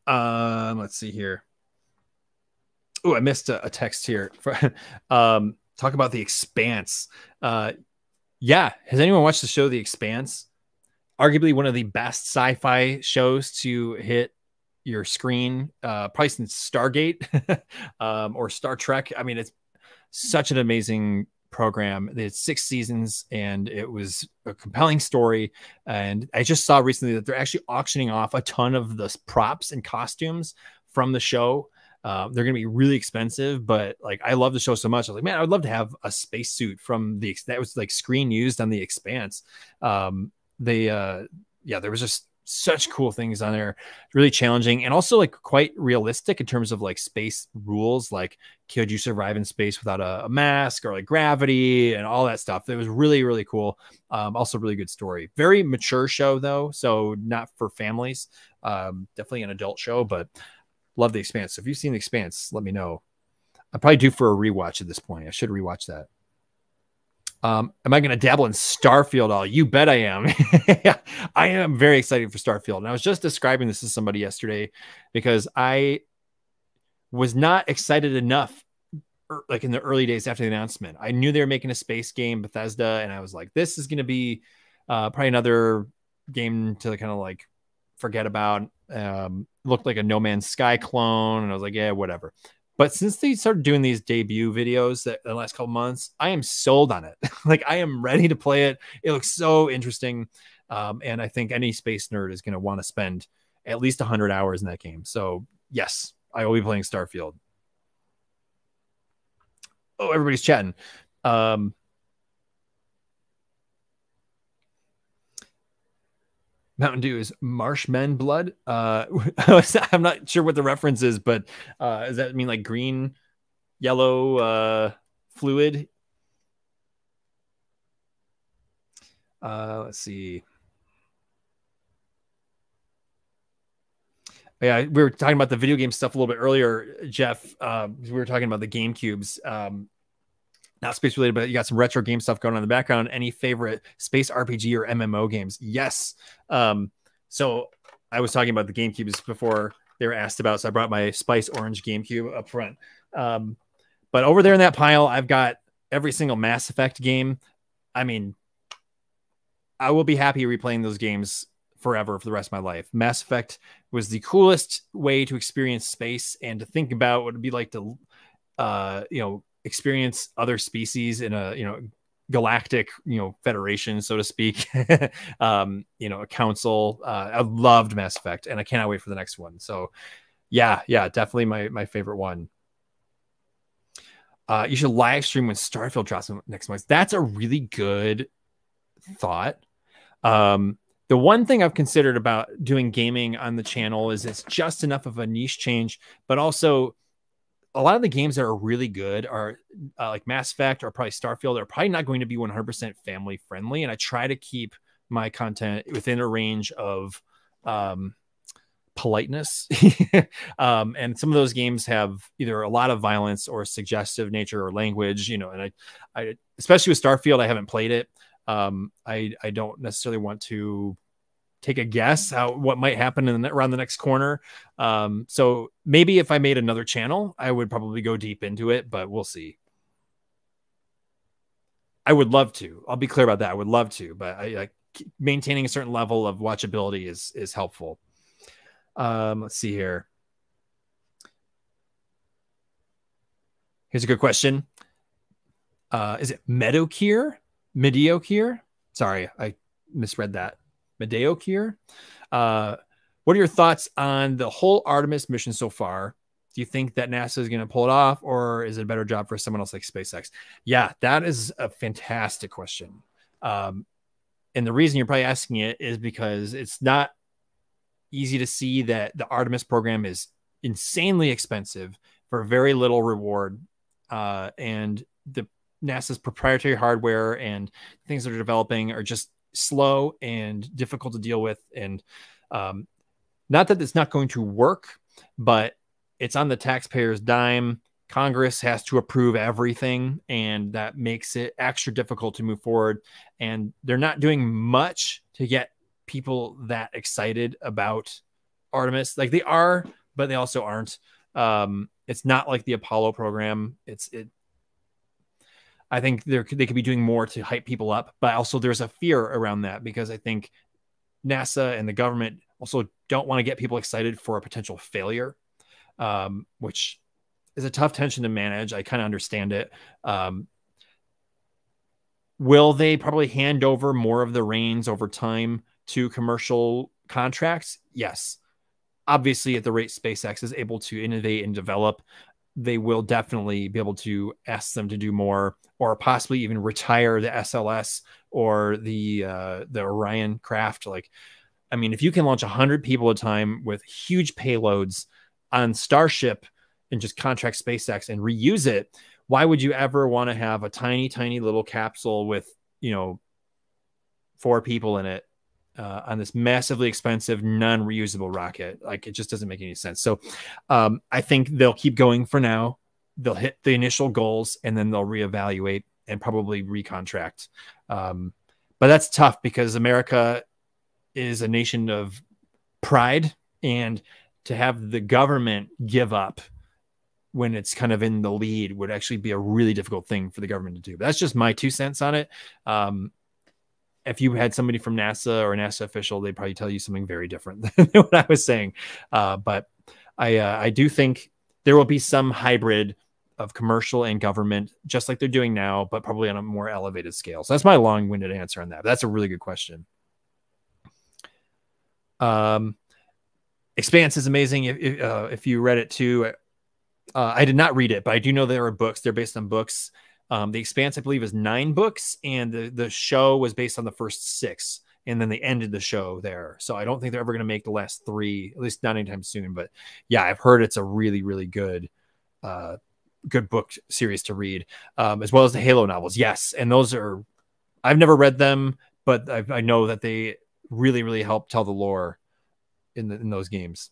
Um, let's see here. Oh, I missed a, a text here. um, talk about The Expanse. Uh, yeah, has anyone watched the show The Expanse? Arguably one of the best sci-fi shows to hit your screen, uh, probably since Stargate um, or Star Trek. I mean, it's such an amazing program. It's six seasons and it was a compelling story. And I just saw recently that they're actually auctioning off a ton of the props and costumes from the show. Uh, they're going to be really expensive, but like, I love the show so much. I was like, man, I would love to have a spacesuit from the, that was like screen used on The Expanse. Um, they, uh, yeah, there was just such cool things on there, really challenging and also like quite realistic in terms of like space rules, like could you survive in space without a, a mask or like gravity and all that stuff. It was really, really cool. Um, also really good story, very mature show though. So not for families, um, definitely an adult show, but love The Expanse. So if you've seen The Expanse, let me know. I'm probably due for a rewatch at this point. I should rewatch that. Um, am I going to dabble in Starfield? All you bet I am. I am very excited for Starfield. And I was just describing this to somebody yesterday because I was not excited enough, like in the early days after the announcement. I knew they were making a space game, Bethesda, and I was like, this is going to be uh, probably another game to kind of like forget about. Um, looked like a No Man's Sky clone, and I was like, yeah, whatever. But since they started doing these debut videos that the last couple months, I am sold on it. Like I am ready to play it. It looks so interesting. Um, and I think any space nerd is going to want to spend at least one hundred hours in that game. So yes, I will be playing Starfield. Oh, everybody's chatting. Um, Mountain Dew is Marshman blood. Uh, I'm not sure what the reference is, but uh, does that mean like green, yellow uh, fluid? Uh, let's see. Yeah, we were talking about the video game stuff a little bit earlier, Jeff. Uh, we were talking about the GameCubes. Um, not space related, but you got some retro game stuff going on in the background. Any favorite space R P G or M M O games? Yes. Um, so I was talking about the GameCubes before they were asked about, so I brought my Spice Orange GameCube up front. Um, but over there in that pile, I've got every single Mass Effect game. I mean, I will be happy replaying those games forever for the rest of my life. Mass Effect was the coolest way to experience space and to think about what it'd be like to, uh, you know, experience other species in a, you know, galactic, you know, federation, so to speak. um, you know, a council. Uh, I loved Mass Effect, and I cannot wait for the next one. So, yeah, yeah, definitely my my favorite one. Uh, you should live stream when Starfield drops next month. That's a really good thought. Um, the one thing I've considered about doing gaming on the channel is it's just enough of a niche change, but also a lot of the games that are really good are uh, like Mass Effect or probably Starfield are probably not going to be one hundred percent family friendly. And I try to keep my content within a range of um, politeness. um, and some of those games have either a lot of violence or suggestive nature or language, you know, and I, I, especially with Starfield, I haven't played it. Um, I, I don't necessarily want to take a guess how what might happen in the, around the next corner. Um, so maybe if I made another channel, I would probably go deep into it, but we'll see. I would love to. I'll be clear about that. I would love to, but I like maintaining a certain level of watchability is is helpful. Um, let's see here. Here's a good question. Uh, is it Meadowkeer? Mediocre? Sorry, I misread that. Medeokir. Uh, what are your thoughts on the whole Artemis mission so far? Do you think that NASA is going to pull it off, or is it a better job for someone else like SpaceX? Yeah, that is a fantastic question. Um, and the reason you're probably asking it is because it's not easy to see that the Artemis program is insanely expensive for very little reward. Uh, and the NASA's proprietary hardware and things that are developing are just slow and difficult to deal with. And um, not that it's not going to work, but it's on the taxpayer's dime. Congress has to approve everything, and that makes it extra difficult to move forward. And they're not doing much to get people that excited about Artemis. Like they are but they also aren't. Um, it's not like the Apollo program. It's it. I think they're they could be doing more to hype people up, but also there's a fear around that because I think NASA and the government also don't want to get people excited for a potential failure, um, which is a tough tension to manage. I kind of understand it. Um, will they probably hand over more of the reins over time to commercial contracts? Yes. Obviously, at the rate SpaceX is able to innovate and develop, they will definitely be able to ask them to do more, or possibly even retire the S L S or the uh, the Orion craft. Like, I mean, if you can launch one hundred people at a time with huge payloads on Starship and just contract SpaceX and reuse it, why would you ever want to have a tiny, tiny little capsule with, you know, four people in it uh, on this massively expensive, non-reusable rocket? Like, it just doesn't make any sense. So um, I think they'll keep going for now. They'll hit the initial goals and then they'll reevaluate and probably recontract. Um, but that's tough because America is a nation of pride, and to have the government give up when it's kind of in the lead would actually be a really difficult thing for the government to do. But that's just my two cents on it. Um, if you had somebody from NASA or a NASA official, they'd probably tell you something very different than what I was saying. Uh, but I, uh, I do think there will be some hybrid of commercial and government, just like they're doing now, but probably on a more elevated scale. So that's my long-winded answer on that. But that's a really good question. Um, Expanse is amazing. If, if, uh, if you read it too, uh, I did not read it, but I do know there are books. They're based on books. Um, the Expanse, I believe, is nine books, and the, the show was based on the first six, and then they ended the show there. So I don't think they're ever going to make the last three, at least not anytime soon. But yeah, I've heard it's a really, really good, uh, good book series to read, um, as well as the Halo novels. Yes, and those are, I've never read them, but I, I know that they really, really help tell the lore in, the, in those games.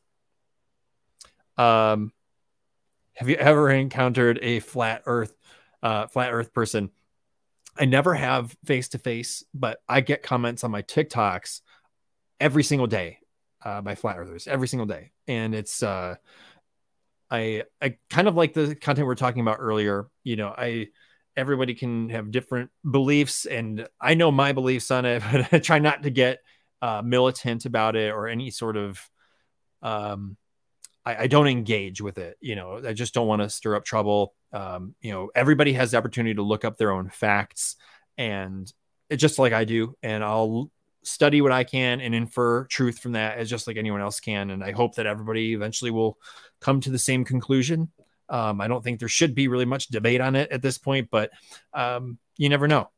Um, have you ever encountered a flat Earth, uh, flat Earth person? I never have face to face, but I get comments on my TikToks every single day uh, by flat earthers every single day, and it's uh, I I kind of like the content we we're talking about earlier. You know, I everybody can have different beliefs, and I know my beliefs on it, but I try not to get uh, militant about it or any sort of um. I, I don't engage with it. You know, I just don't want to stir up trouble. Um, you know, everybody has the opportunity to look up their own facts, and it's just like I do. And I'll study what I can and infer truth from that as just like anyone else can. And I hope that everybody eventually will come to the same conclusion. Um, I don't think there should be really much debate on it at this point, but um, you never know.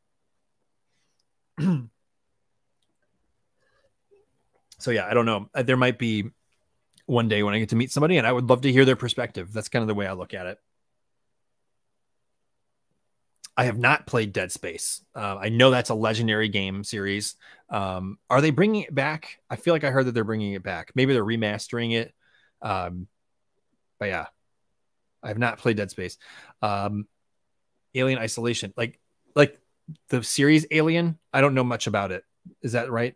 So yeah, I don't know. There might be one day when I get to meet somebody, and I would love to hear their perspective. That's kind of the way I look at it. I have not played Dead Space. Uh, I know that's a legendary game series. Um, are they bringing it back? I feel like I heard that they're bringing it back. Maybe they're remastering it. Um, but yeah, I have not played Dead Space. Um, Alien Isolation, like, like the series Alien. I don't know much about it. Is that right?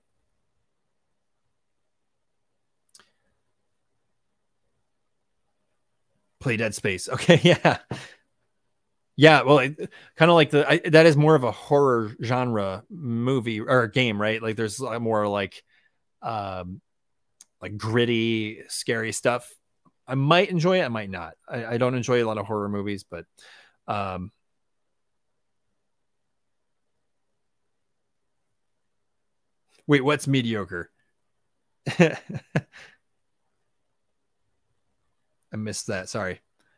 Play Dead Space. Okay, yeah. Yeah, well, kind of like the I, that is more of a horror genre movie or game, right? Like there's more like um like gritty, scary stuff. I might enjoy it, I might not. I, I don't enjoy a lot of horror movies, but um wait, what's mediocre? I missed that. Sorry.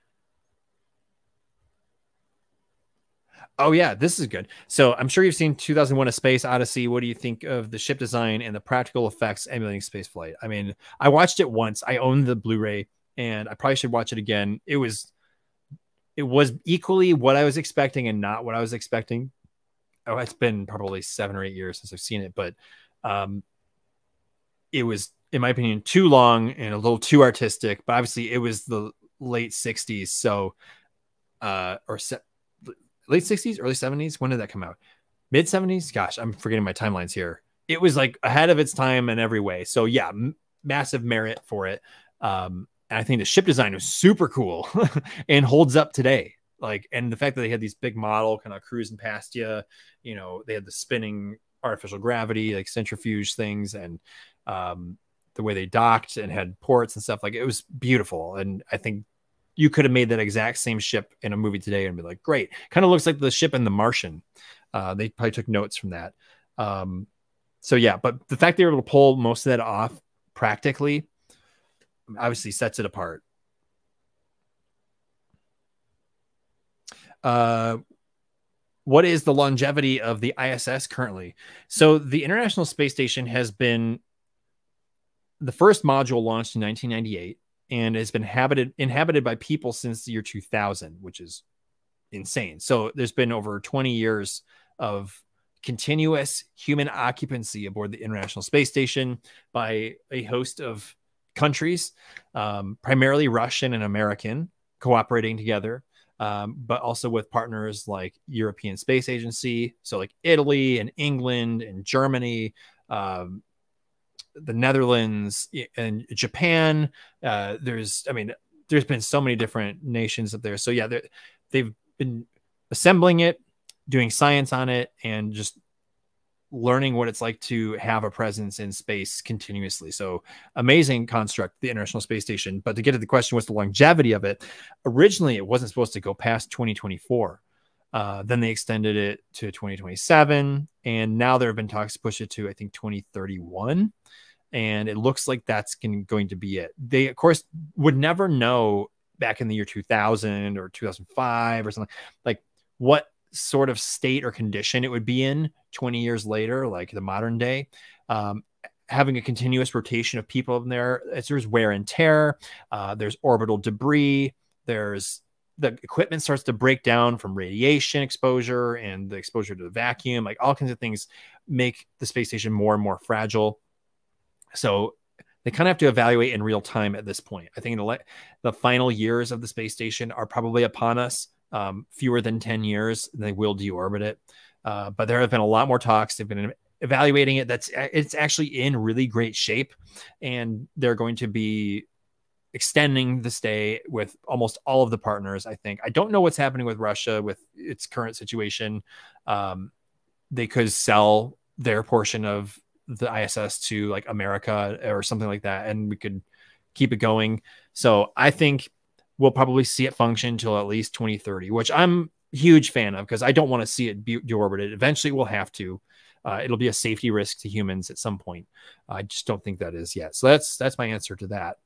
Oh yeah, this is good. So I'm sure you've seen two thousand one: A Space Odyssey. What do you think of the ship design and the practical effects emulating space flight? I mean, I watched it once. I own the Blu-ray, and I probably should watch it again. It was, it was equally what I was expecting and not what I was expecting. Oh, it's been probably seven or eight years since I've seen it, but um, it was, in my opinion, too long and a little too artistic. But obviously, it was the late sixties, so uh, or. Se- late sixties, early seventies. When did that come out? Mid seventies? Gosh, I'm forgetting my timelines here. It was like ahead of its time in every way. So yeah, m- massive merit for it. Um, I think the ship design was super cool and holds up today. Like, and the fact that they had these big model kind of cruising past you, you know, they had the spinning artificial gravity, like centrifuge things, and um, the way they docked and had ports and stuff, like it was beautiful. And I think you could have made that exact same ship in a movie today and be like, great. Kind of looks like the ship in The Martian. Uh, they probably took notes from that. Um, so yeah, but the fact they were able to pull most of that off practically obviously sets it apart. Uh, what is the longevity of the I S S currently? So the International Space Station has been, the first module launched in nineteen ninety-eight and has been inhabited, inhabited by people since the year two thousand, which is insane. So there's been over twenty years of continuous human occupancy aboard the International Space Station by a host of countries, um, primarily Russian and American, cooperating together. Um, but also with partners like European Space Agency, so like Italy and England and Germany, um, the Netherlands and Japan. Uh, there's, I mean, there's been so many different nations up there. So yeah, they've been assembling it, doing science on it, and just learning what it's like to have a presence in space continuously. So amazing construct, the International Space Station. But to get to the question, what's the longevity of it? Originally, it wasn't supposed to go past twenty twenty-four. Uh, then they extended it to twenty twenty-seven. And now there have been talks to push it to, I think, twenty thirty-one. And it looks like that's going to be it. They, of course, would never know back in the year two thousand or two thousand five or something, like what sort of state or condition it would be in twenty years later, like the modern day. Um, having a continuous rotation of people in there, there's wear and tear, uh, there's orbital debris, there's the equipment starts to break down from radiation exposure and the exposure to the vacuum, like all kinds of things make the space station more and more fragile. So they kind of have to evaluate in real time at this point. I think the, the final years of the space station are probably upon us. Um, fewer than ten years, they will deorbit it. Uh, but there have been a lot more talks. They've been evaluating it. That's, it's actually in really great shape, and they're going to be extending the stay with almost all of the partners, I think. I don't know what's happening with Russia with its current situation. Um, they could sell their portion of the I S S to like America or something like that, and we could keep it going. So I think we'll probably see it function until at least twenty thirty, which I'm a huge fan of because I don't want to see it be deorbited. Eventually we'll have to. Uh, it'll be a safety risk to humans at some point. I just don't think that is yet. So that's that's my answer to that.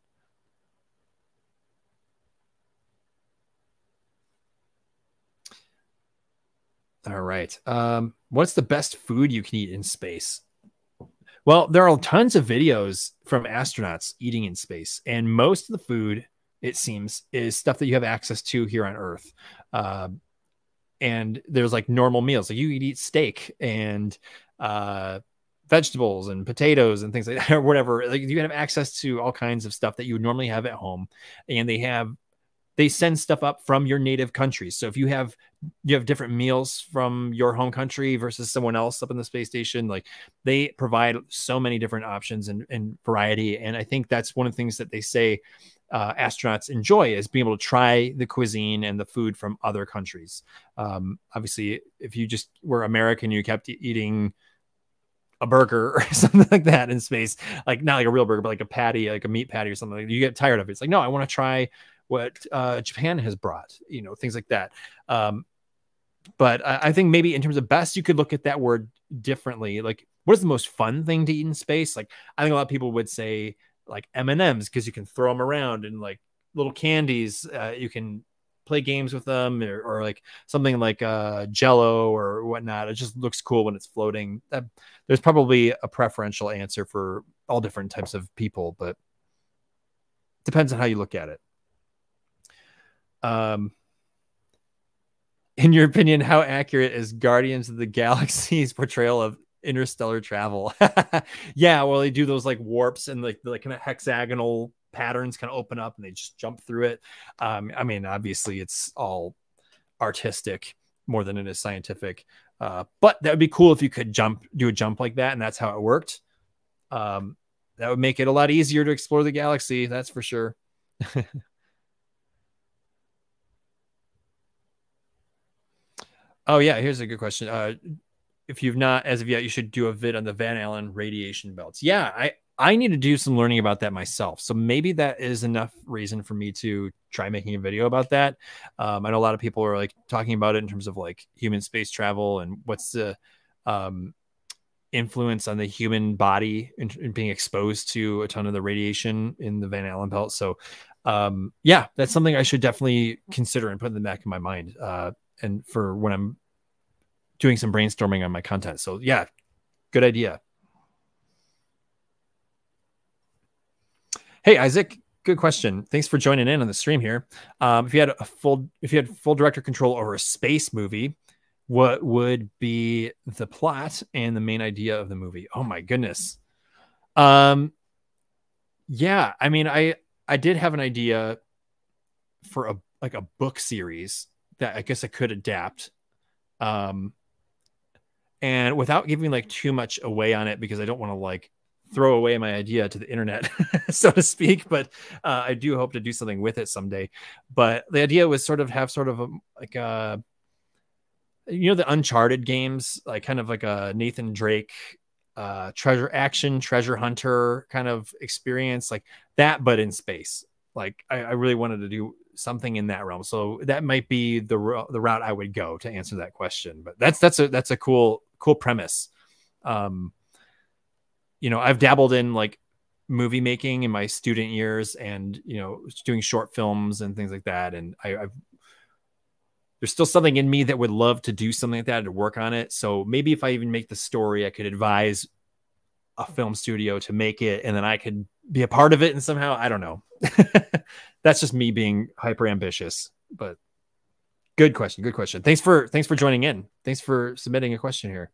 All right. Um, what's the best food you can eat in space? Well, there are tons of videos from astronauts eating in space, and most of the food, it seems, is stuff that you have access to here on Earth. Uh, and there's like normal meals. Like you could eat steak and uh, vegetables and potatoes and things like that, or whatever. Like you have access to all kinds of stuff that you would normally have at home. And they have, they send stuff up from your native countries. So if you have, you have different meals from your home country versus someone else up in the space station, like they provide so many different options and, and variety. And I think that's one of the things that they say Uh, astronauts enjoy is being able to try the cuisine and the food from other countries. Um, obviously, if you just were American, you kept eating a burger or something like that in space, like not like a real burger, but like a patty, like a meat patty or something, like you get tired of it. It's like, no, I want to try what uh, Japan has brought, you know, things like that. Um, but I, I think maybe in terms of best, you could look at that word differently. Like, what is the most fun thing to eat in space? Like, I think a lot of people would say, like M and M's, because you can throw them around, and like little candies, uh, you can play games with them, or, or like something like uh, Jello or whatnot. It just looks cool when it's floating. Uh, there's probably a preferential answer for all different types of people, but depends on how you look at it. Um, in your opinion, how accurate is Guardians of the Galaxy's portrayal of interstellar travel? Yeah, well, they do those like warps and like the like kind of hexagonal patterns kind of open up and they just jump through it. Um, I mean, obviously it's all artistic more than it is scientific. Uh, but that would be cool if you could jump, do a jump like that, and that's how it worked. Um, that would make it a lot easier to explore the galaxy, that's for sure. Oh yeah, here's a good question. Uh, if you've not as of yet, you should do a vid on the Van Allen radiation belts. Yeah, I I need to do some learning about that myself. So maybe that is enough reason for me to try making a video about that. Um, I know a lot of people are like talking about it in terms of like human space travel and what's the um, influence on the human body in, in being exposed to a ton of the radiation in the Van Allen belt. So um, yeah, that's something I should definitely consider and put in the back of my mind. Uh, and for when I'm doing some brainstorming on my content. So yeah, good idea. Hey, Isaac, good question. Thanks for joining in on the stream here. Um, if you had a full, if you had full director control over a space movie, what would be the plot and the main idea of the movie? Oh my goodness. Um, yeah, I mean, I, I did have an idea for a, like a book series that I guess I could adapt. Um, and without giving like too much away on it, because I don't want to like throw away my idea to the internet, so to speak. But uh, I do hope to do something with it someday. But the idea was sort of have sort of a, like a, you know, the Uncharted games, like kind of like a Nathan Drake uh, treasure action, treasure hunter kind of experience like that, but in space. Like I, I really wanted to do something in that realm. So that might be the the route I would go to answer that question. But that's that's a that's a cool cool premise. Um, you know, I've dabbled in like movie making in my student years, and you know, doing short films and things like that. And I, I've there's still something in me that would love to do something like that, to work on it. So maybe if I even make the story, I could advise a film studio to make it, and then I could be a part of it. And somehow, I don't know. That's just me being hyper ambitious, but good question. Good question. Thanks for, thanks for joining in. Thanks for submitting a question here.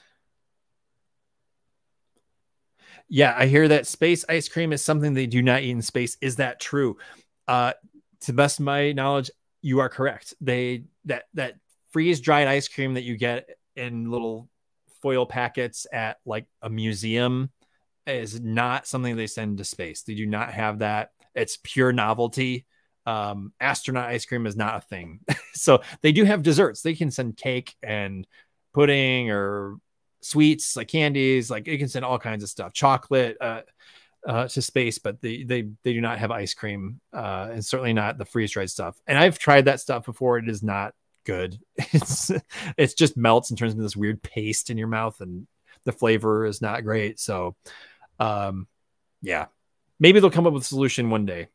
Yeah, I hear that space ice cream is something they do not eat in space. Is that true? Uh, to the best of my knowledge, you are correct. They that that freeze dried ice cream that you get in little foil packets at like a museum is not something they send to space. They do not have that. It's pure novelty. Um, astronaut ice cream is not a thing. So they do have desserts. They can send cake and pudding or sweets like candies. Like you can send all kinds of stuff, chocolate uh, uh, to space, but they they they do not have ice cream, uh, and certainly not the freeze dried stuff. And I've tried that stuff before. It is not good. It's it's just melts and turns into this weird paste in your mouth, and the flavor is not great. So, um, yeah, maybe they'll come up with a solution one day.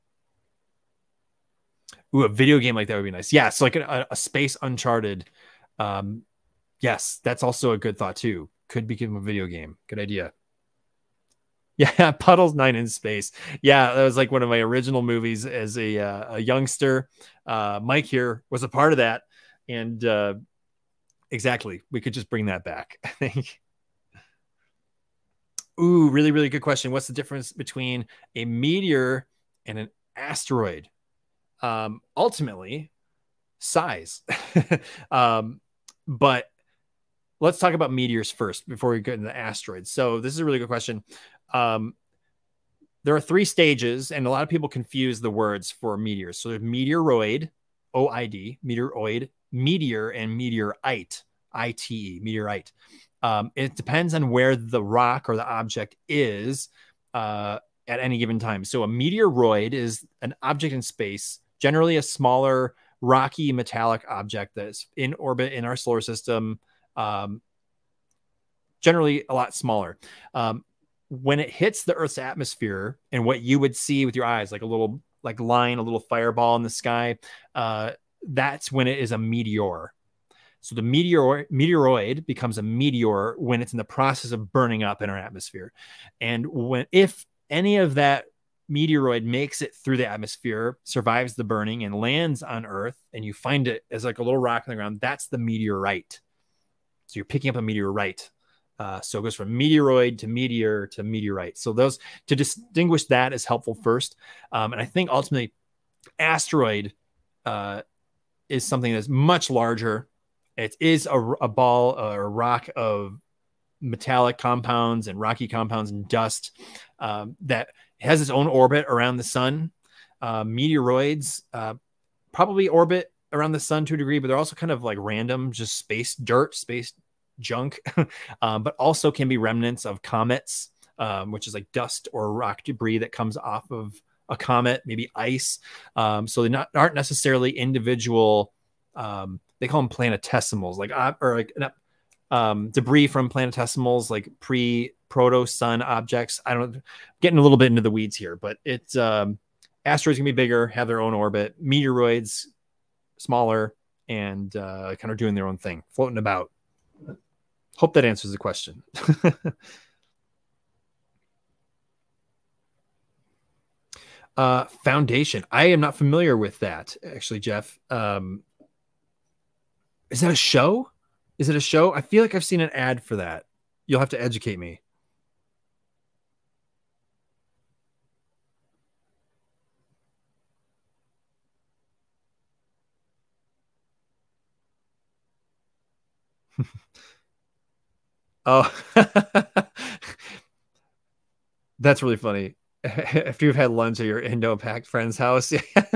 Ooh, a video game like that would be nice. Yeah, so like a, a space Uncharted. Um, yes, that's also a good thought too. Could become a video game. Good idea. Yeah, Puddles Nine in Space. Yeah, that was like one of my original movies as a uh, a youngster. Uh, Mike here was a part of that, and uh, exactly, we could just bring that back, I think. Ooh, really, really good question. What's the difference between a meteor and an asteroid? Um, ultimately, size. um, but let's talk about meteors first before we get into asteroids. So this is a really good question. Um, there are three stages, and a lot of people confuse the words for meteors. So there's meteoroid, O I D, meteoroid, meteor, and meteorite, I T E, meteorite. Um, it depends on where the rock or the object is uh, at any given time. So a meteoroid is an object in space, generally a smaller, rocky, metallic object that's in orbit in our solar system, um, generally a lot smaller. Um, when it hits the Earth's atmosphere, and what you would see with your eyes, like a little like line, a little fireball in the sky, uh, that's when it is a meteor. So the meteor meteoroid becomes a meteor when it's in the process of burning up in our atmosphere. And when if any of that meteoroid makes it through the atmosphere, survives the burning, and lands on Earth, and you find it as like a little rock on the ground, that's the meteorite. So you're picking up a meteorite. Uh, so it goes from meteoroid to meteor to meteorite. So those, to distinguish that is helpful first. Um, and I think ultimately asteroid uh, is something that's much larger. It is a, a ball or a rock of metallic compounds and rocky compounds and dust um, that has its own orbit around the sun. Uh, meteoroids uh, probably orbit around the sun to a degree, but they're also kind of like random, just space dirt, space junk, um, but also can be remnants of comets, um, which is like dust or rock debris that comes off of a comet, maybe ice. Um, so they not aren't necessarily individual. Um, they call them planetesimals, like uh, or like um, debris from planetesimals, like pre proto sun objects. I don't getting a little bit into the weeds here, but it's um, asteroids can be bigger, have their own orbit. Meteoroids smaller, and uh, kind of doing their own thing, floating about. Hope that answers the question. uh, Foundation. I am not familiar with that, actually, Jeff. Um, is that a show? Is it a show? I feel like I've seen an ad for that. You'll have to educate me. Oh, that's really funny. After you've had lunch at your Indo-Pac friend's house.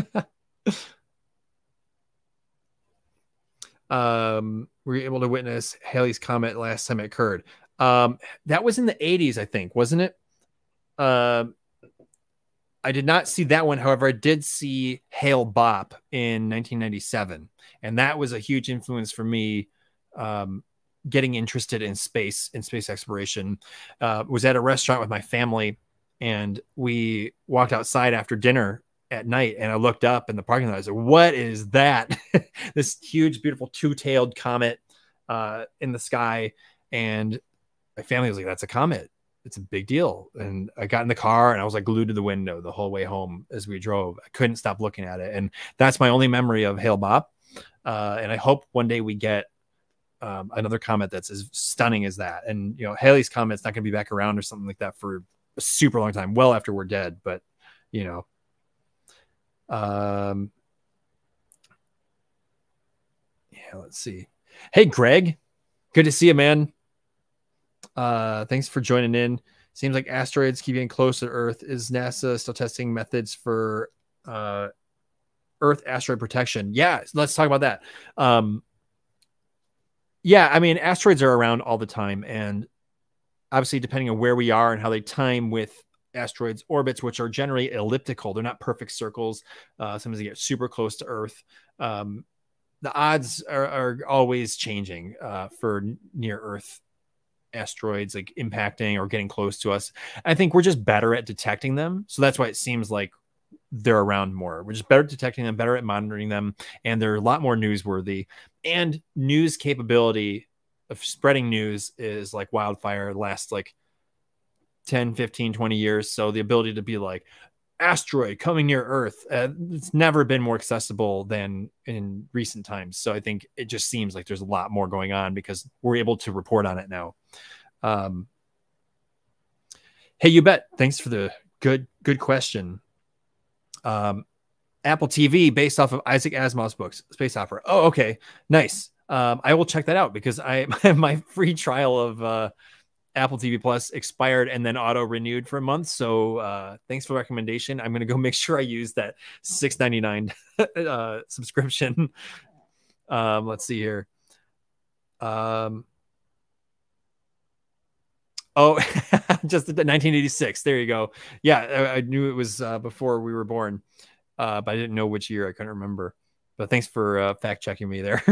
um, were you able to witness Halley's Comet last time it occurred? Um, that was in the eighties, I think, wasn't it? Uh, I did not see that one. However, I did see Hale-Bopp in nineteen ninety-seven, and that was a huge influence for me. Um, getting interested in space and space exploration. Uh, was at a restaurant with my family, and we walked outside after dinner at night, and I looked up in the parking lot. I said, "What is that?" This huge, beautiful two-tailed comet uh, in the sky, and my family was like, "That's a comet. It's a big deal." And I got in the car, and I was like glued to the window the whole way home as we drove. I couldn't stop looking at it, and that's my only memory of Hale-Bopp. Uh, and I hope one day we get Um, another comet that's as stunning as that. And, you know, Halley's Comet's not going to be back around or something like that for a super long time, well after we're dead. But, you know, um, yeah, let's see. Hey, Greg, good to see you, man. Uh, thanks for joining in. Seems like asteroids keep getting closer to Earth. Is NASA still testing methods for uh, Earth asteroid protection? Yeah, let's talk about that. Um, Yeah, I mean, asteroids are around all the time, and obviously, depending on where we are and how they time with asteroids' orbits, which are generally elliptical, they're not perfect circles. Uh, sometimes they get super close to Earth. Um, the odds are, are always changing uh, for near Earth asteroids, like impacting or getting close to us. I think we're just better at detecting them, so that's why it seems like they're around more. We're just better at detecting them, better at monitoring them, and they're a lot more newsworthy. And news capability of spreading news is like wildfire, lasts like ten, fifteen, twenty years. So the ability to be like, asteroid coming near Earth, uh, it's never been more accessible than in recent times. So I think it just seems like there's a lot more going on because we're able to report on it now. Um, hey, you bet. Thanks for the good, good question. Um, Apple T V based off of Isaac Asimov's books, Space Opera. Oh, okay. Nice. Um, I will check that out because I my free trial of uh, Apple T V Plus expired and then auto renewed for a month. So uh, thanks for the recommendation. I'm going to go make sure I use that six ninety-nine uh, subscription. Um, let's see here. Um, oh, just nineteen eighty-six. There you go. Yeah, I, I knew it was uh, before we were born. Uh, but I didn't know which year. I couldn't remember. But thanks for uh, fact checking me there.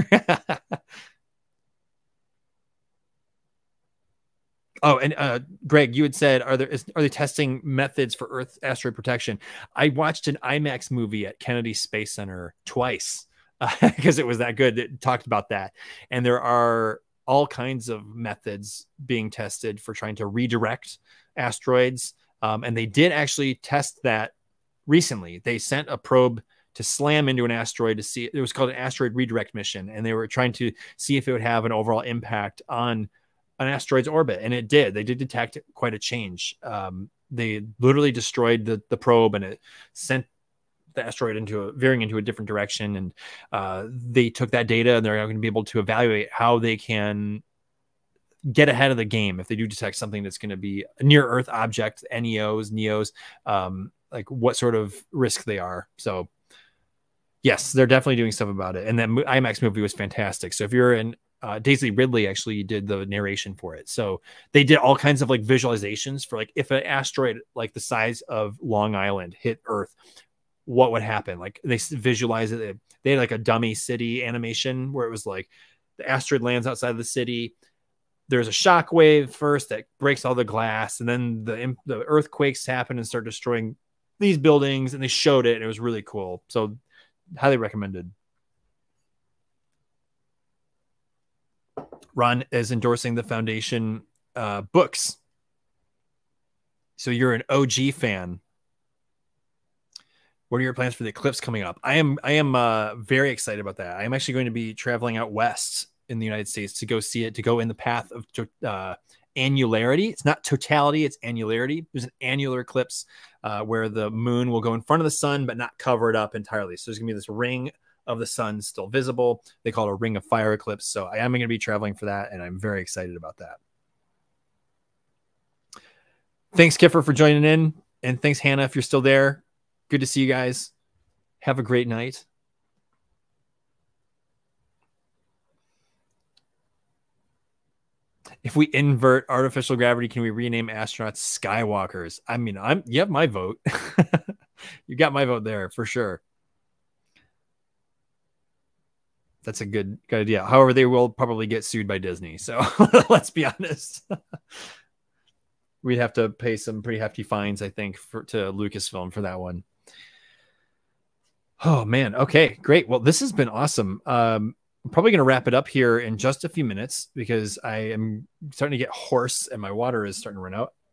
Oh, and uh, Greg, you had said, are there is, are they testing methods for Earth asteroid protection? I watched an IMAX movie at Kennedy Space Center twice because uh, it was that good. It talked about that, and there are all kinds of methods being tested for trying to redirect asteroids. Um, and they did actually test that recently. They sent a probe to slam into an asteroid to see, it was called an asteroid redirect mission, and they were trying to see if it would have an overall impact on an asteroid's orbit, and it did. They did detect quite a change. Um, they literally destroyed the, the probe, and it sent the asteroid into a veering into a different direction. And uh, they took that data, and they're going to be able to evaluate how they can get ahead of the game if they do detect something that's going to be a near Earth object, N E Os, N E Os. Um, like what sort of risk they are. So yes, they're definitely doing stuff about it. And that IMAX movie was fantastic. So if you're in, uh, Daisy Ridley actually did the narration for it. So they did all kinds of like visualizations for like if an asteroid like the size of Long Island hit Earth, what would happen? Like they visualize it. They had like a dummy city animation where it was like the asteroid lands outside of the city. There's a shock wave first that breaks all the glass, and then the the earthquakes happen and start destroying these buildings. And they showed it, and it was really cool. So highly recommended. Ron is endorsing the Foundation uh, books. So you're an O G fan. What are your plans for the eclipse coming up? I am I am uh, very excited about that. I am actually going to be traveling out west in the United States to go see it, to go in the path of uh, annularity. It's not totality, it's annularity. There's an annular eclipse uh, where the moon will go in front of the sun, but not cover it up entirely. So there's going to be this ring of the sun still visible. They call it a ring of fire eclipse. So I am going to be traveling for that, and I'm very excited about that. Thanks, Kiffer, for joining in. And thanks, Hannah, if you're still there. Good to see you guys. Have a great night. If we invert artificial gravity, can we rename astronauts Skywalkers? I mean, I'm you have my vote. You got my vote there for sure. That's a good, good idea. However, they will probably get sued by Disney. So let's be honest. We'd have to pay some pretty hefty fines, I think, for to Lucasfilm for that one. Oh, man. Okay, great. Well, this has been awesome. Um, I'm probably going to wrap it up here in just a few minutes because I am starting to get hoarse and my water is starting to run out.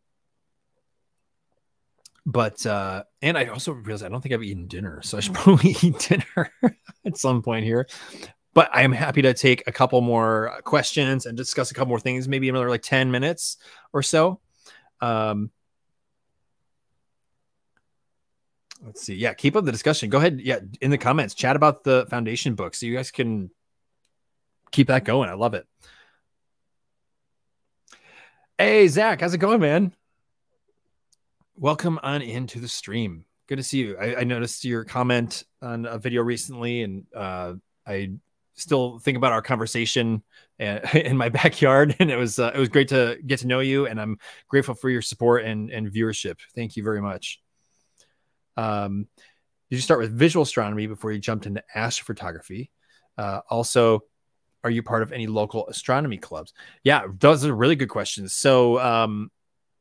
But, uh, and I also realized I don't think I've eaten dinner. So I should probably eat dinner at some point here. But I am happy to take a couple more questions and discuss a couple more things, maybe another like ten minutes or so. Um, let's see. Yeah, keep up the discussion. Go ahead. Yeah, in the comments, chat about the Foundation book so you guys can keep that going. I love it. Hey, Zach, how's it going, man? Welcome on into the stream. Good to see you. I, I noticed your comment on a video recently, and uh, I still think about our conversation in my backyard, and it was uh, it was great to get to know you, and I'm grateful for your support and, and viewership. Thank you very much. Um, did you start with visual astronomy before you jumped into astrophotography? Uh, also, are you part of any local astronomy clubs? Yeah, those are really good questions. So, um,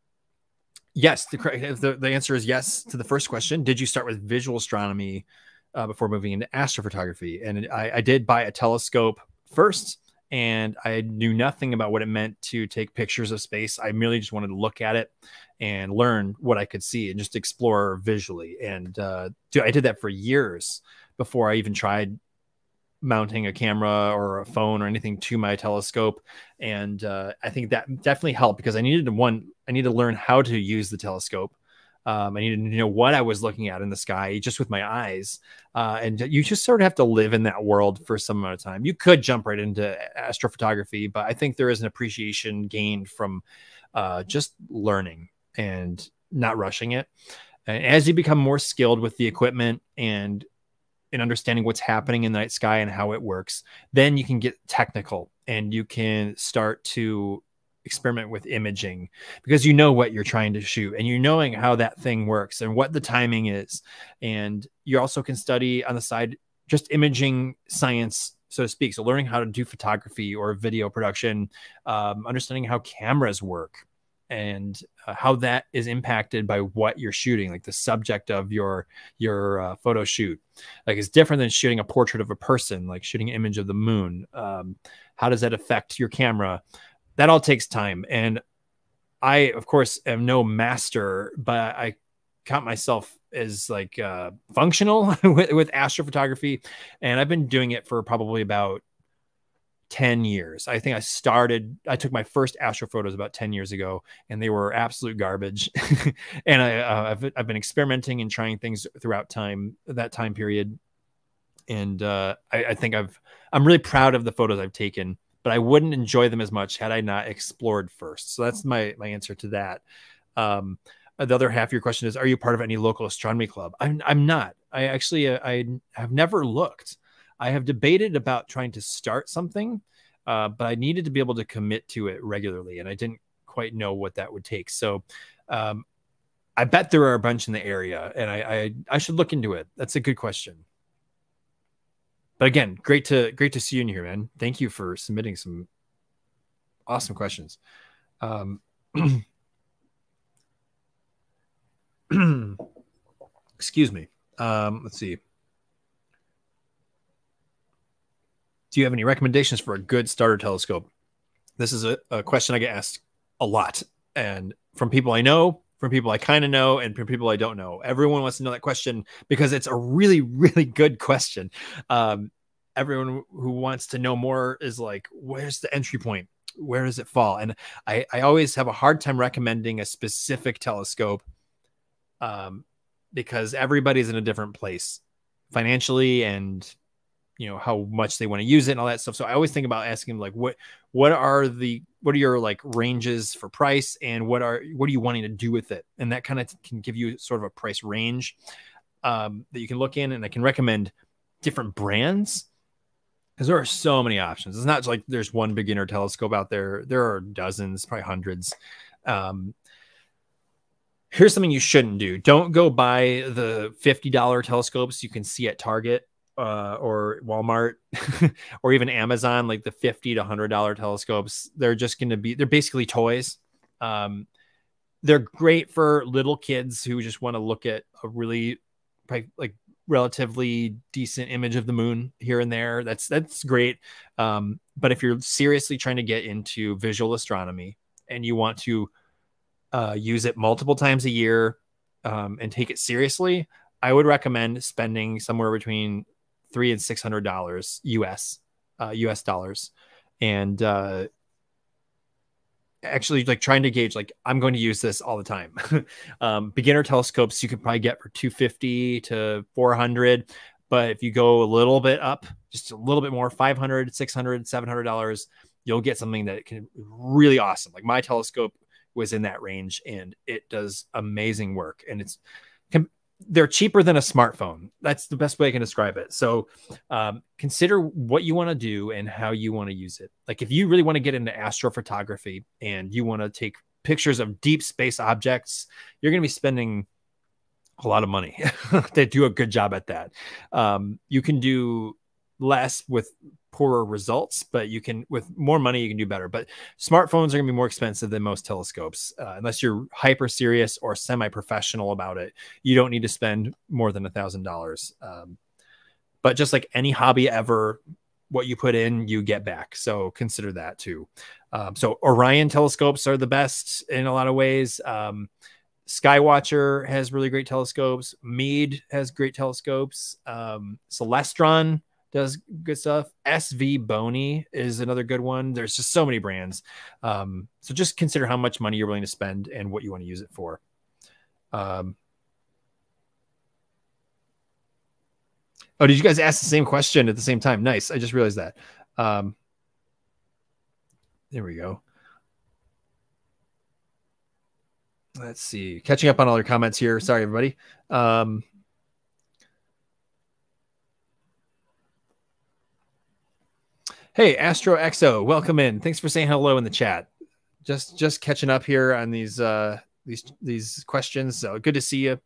yes, the, the, the answer is yes to the first question. Did you start with visual astronomy uh, before moving into astrophotography? And I, I did buy a telescope first, and I knew nothing about what it meant to take pictures of space. I merely just wanted to look at it and learn what I could see and just explore visually. And uh, I did that for years before I even tried mounting a camera or a phone or anything to my telescope. And uh, I think that definitely helped because I needed to, one, I needed to learn how to use the telescope. Um, I needed to know what I was looking at in the sky just with my eyes. Uh, and you just sort of have to live in that world for some amount of time. You could jump right into astrophotography, but I think there is an appreciation gained from uh, just learning and not rushing it. And as you become more skilled with the equipment and in understanding what's happening in the night sky and how it works, then you can get technical and you can start to experiment with imaging because you know what you're trying to shoot and you're knowing how that thing works and what the timing is. And you also can study on the side just imaging science, so to speak. So learning how to do photography or video production, um, understanding how cameras work and uh, how that is impacted by what you're shooting, like the subject of your your uh, photo shoot. Like it's different than shooting a portrait of a person, like shooting an image of the moon. Um, how does that affect your camera? That all takes time. And I, of course, am no master, but I count myself as like uh, functional with, with astrophotography. And I've been doing it for probably about ten years. I think I started, I took my first astro photos about ten years ago and they were absolute garbage. And I, uh, I've, I've been experimenting and trying things throughout time, that time period. And uh, I, I think I've, I'm really proud of the photos I've taken, but I wouldn't enjoy them as much had I not explored first. So that's my, my answer to that. Um, the other half of your question is, are you part of any local astronomy club? I'm, I'm not. I actually, uh, I have never looked. I have debated about trying to start something, uh, but I needed to be able to commit to it regularly, and I didn't quite know what that would take. So um, I bet there are a bunch in the area, and I, I, I should look into it. That's a good question. But again, great to great to see you in here, man. Thank you for submitting some awesome questions. Um, excuse me. Um, let's see. Do you have any recommendations for a good starter telescope? This is a, a question I get asked a lot, and from people I know, from people I kind of know, and from people I don't know. Everyone wants to know that question because it's a really, really good question. Um, everyone who wants to know more is like, where's the entry point? Where does it fall? And I, I always have a hard time recommending a specific telescope um, because everybody's in a different place financially and, you know, how much they want to use it and all that stuff. So I always think about asking them, like, what, what are the, what are your like ranges for price, and what are, what are you wanting to do with it? And that kind of can give you sort of a price range um, that you can look in. And I can recommend different brands because there are so many options. It's not like there's one beginner telescope out there. There are dozens, probably hundreds. Um, here's something you shouldn't do. Don't go buy the fifty dollar telescopes you can see at Target uh, or Walmart or even Amazon, like the fifty to one hundred dollar telescopes. They're just going to be, they're basically toys. Um, they're great for little kids who just want to look at a really like relatively decent image of the moon here and there. That's, that's great. Um, but if you're seriously trying to get into visual astronomy and you want to uh, use it multiple times a year um, and take it seriously, I would recommend spending somewhere between three and six hundred dollars U S uh, U S dollars, and uh, actually like trying to gauge, like, I'm going to use this all the time. um, beginner telescopes you could probably get for two fifty to four hundred, but if you go a little bit up, just a little bit more, five hundred, six hundred, seven hundred dollars, you'll get something that can really awesome. Like my telescope was in that range, and it does amazing work, and it's they're cheaper than a smartphone. That's the best way I can describe it. So um, consider what you want to do and how you want to use it. Like if you really want to get into astrophotography and you want to take pictures of deep space objects, you're going to be spending a lot of money to do a good job at that. Um, you can do less with poorer results, but you can, with more money, you can do better. But smartphones are going to be more expensive than most telescopes, uh, unless you're hyper serious or semi-professional about it. You don't need to spend more than a thousand dollars. Um, but just like any hobby ever, what you put in, you get back. So consider that too. Um, so Orion telescopes are the best in a lot of ways. Um, Skywatcher has really great telescopes. Meade has great telescopes. Um, Celestron does good stuff. S V Boney is another good one. There's just so many brands. Um, so just consider how much money you're willing to spend and what you want to use it for. Um, oh, did you guys ask the same question at the same time? Nice. I just realized that. Um, there we go. Let's see. Catching up on all your comments here. Sorry, everybody. Um, Hey, Astro X O, welcome in. Thanks for saying hello in the chat. Just just catching up here on these uh these these questions. So good to see you.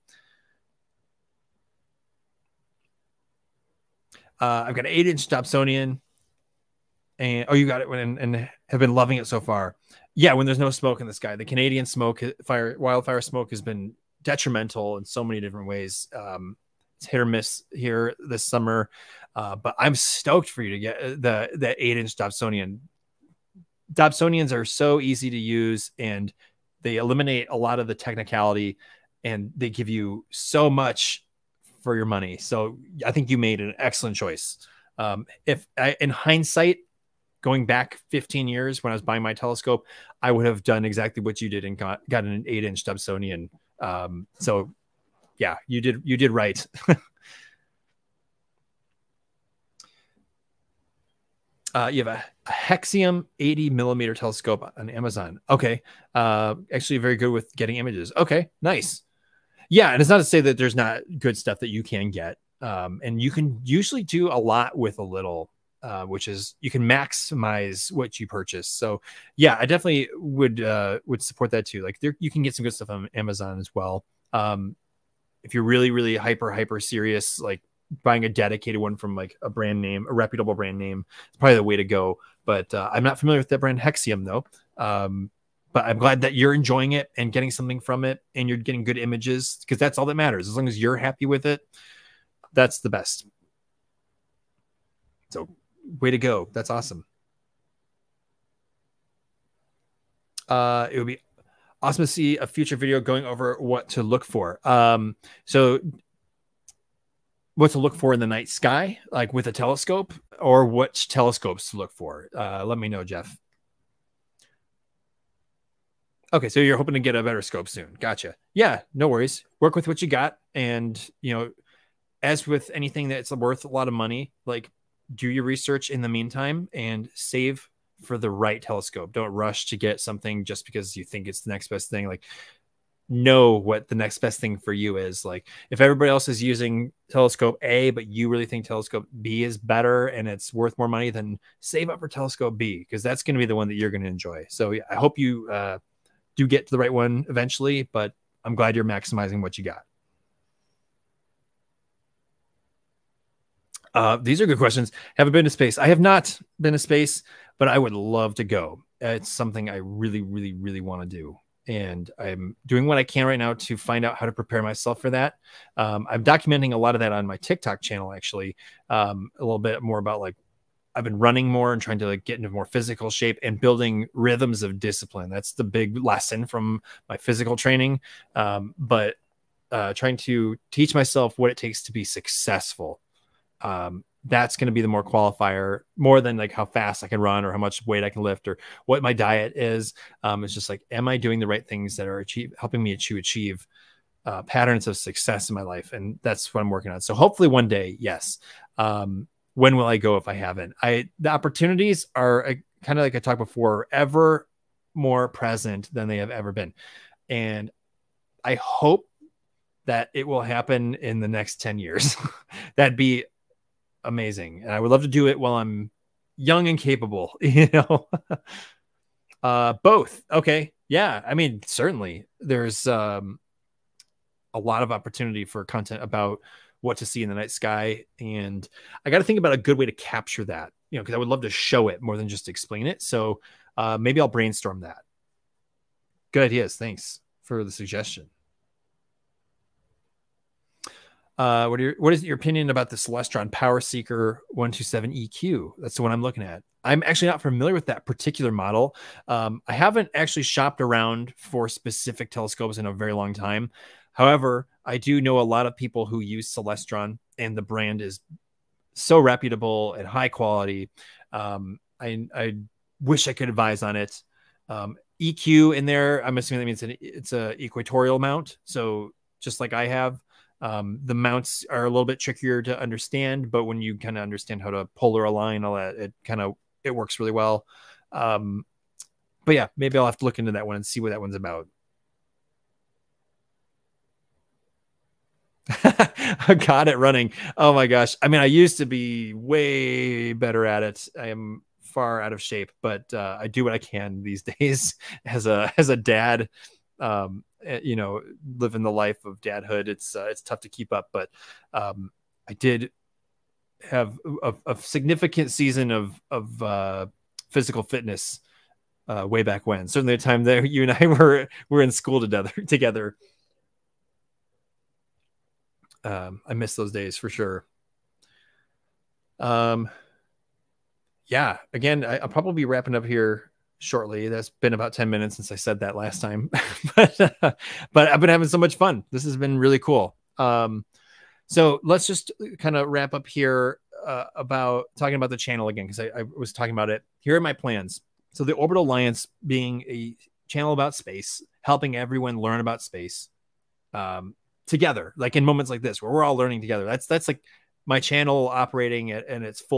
Uh, I've got an eight inch Dobsonian, and oh, you got it, and, and have been loving it so far. Yeah, when there's no smoke in the sky, the Canadian smoke, fire, wildfire smoke has been detrimental in so many different ways. Um, it's hit or miss here this summer. Uh, but I'm stoked for you to get the the eight inch Dobsonian. Dobsonians are so easy to use, and they eliminate a lot of the technicality, and they give you so much for your money. So I think you made an excellent choice. Um, if I, in hindsight, going back fifteen years when I was buying my telescope, I would have done exactly what you did and got, got an eight inch Dobsonian. Um, so yeah, you did you did right. Uh, you have a, a Hexium eighty millimeter telescope on Amazon. Okay. Uh, actually very good with getting images. Okay, nice. Yeah, and it's not to say that there's not good stuff that you can get. Um, and you can usually do a lot with a little, uh, which is you can maximize what you purchase. So yeah, I definitely would uh, would support that too. Like there, you can get some good stuff on Amazon as well. Um, if you're really, really hyper, hyper serious, like buying a dedicated one from like a brand name, a reputable brand name, it's probably the way to go. But uh, I'm not familiar with that brand Hexium though. Um, but I'm glad that you're enjoying it and getting something from it and you're getting good images because that's all that matters. As long as you're happy with it, that's the best. So way to go. That's awesome. Uh, it would be awesome to see a future video going over what to look for. Um, so what to look for in the night sky, like with a telescope, or what telescopes to look for. Uh, let me know, Jeff. Okay, so you're hoping to get a better scope soon. Gotcha. Yeah, no worries. Work with what you got. And, you know, as with anything that's worth a lot of money, like do your research in the meantime and save for the right telescope. Don't rush to get something just because you think it's the next best thing. Like know what the next best thing for you is. Like if everybody else is using telescope A, but you really think telescope B is better and it's worth more money, then save up for telescope B because that's going to be the one that you're going to enjoy. So yeah, I hope you uh, do get to the right one eventually, but I'm glad you're maximizing what you got. Uh, these are good questions. Have I been to space? I have not been to space, but I would love to go. It's something I really, really, really want to do. And I'm doing what I can right now to find out how to prepare myself for that. Um, I'm documenting a lot of that on my TikTok channel, actually, um, a little bit more about like, I've been running more and trying to like get into more physical shape and building rhythms of discipline. That's the big lesson from my physical training. Um, but uh, trying to teach myself what it takes to be successful. Um, that's going to be the more qualifier, more than like how fast I can run or how much weight I can lift or what my diet is. Um, it's just like, am I doing the right things that are achieve, helping me to achieve uh, patterns of success in my life? And that's what I'm working on. So hopefully one day, yes. Um, when will I go if I haven't? I the opportunities are uh, kind of like I talked before, ever more present than they have ever been. And I hope that it will happen in the next ten years. That'd be amazing. And I would love to do it while I'm young and capable, you know. uh, both. Okay. Yeah. I mean, certainly there's um, a lot of opportunity for content about what to see in the night sky. And I got to think about a good way to capture that, you know, because I would love to show it more than just explain it. So uh, maybe I'll brainstorm that. Good ideas. Thanks for the suggestion. Uh, what, are your, what is your opinion about the Celestron Power Seeker one twenty-seven E Q? That's the one I'm looking at. I'm actually not familiar with that particular model. Um, I haven't actually shopped around for specific telescopes in a very long time. However, I do know a lot of people who use Celestron, and the brand is so reputable and high quality. Um, I, I wish I could advise on it. Um, E Q in there, I'm assuming that means an, it's a equatorial mount. So just like I have, um, the mounts are a little bit trickier to understand, but when you kind of understand how to polar align all that, it kind of, it works really well. Um, but yeah, maybe I'll have to look into that one and see what that one's about. I got it running. Oh my gosh. I mean, I used to be way better at it. I am far out of shape, but uh, I do what I can these days as a, as a dad, um, you know, living the life of dadhood. It's, uh, it's tough to keep up, but um, I did have a, a significant season of, of uh, physical fitness uh, way back when. Certainly the time that you and I were, were in school together, together. Um, I miss those days for sure. Um, yeah, again, I, I'll probably be wrapping up here shortly. That's been about ten minutes since I said that last time, but, uh, but I've been having so much fun. This has been really cool. Um, so let's just kind of wrap up here uh, about talking about the channel again, because I, I was talking about it. Here are my plans. So the Orbital Alliance being a channel about space, helping everyone learn about space. Um, together, like in moments like this where we're all learning together. That's that's like my channel operating at, at its full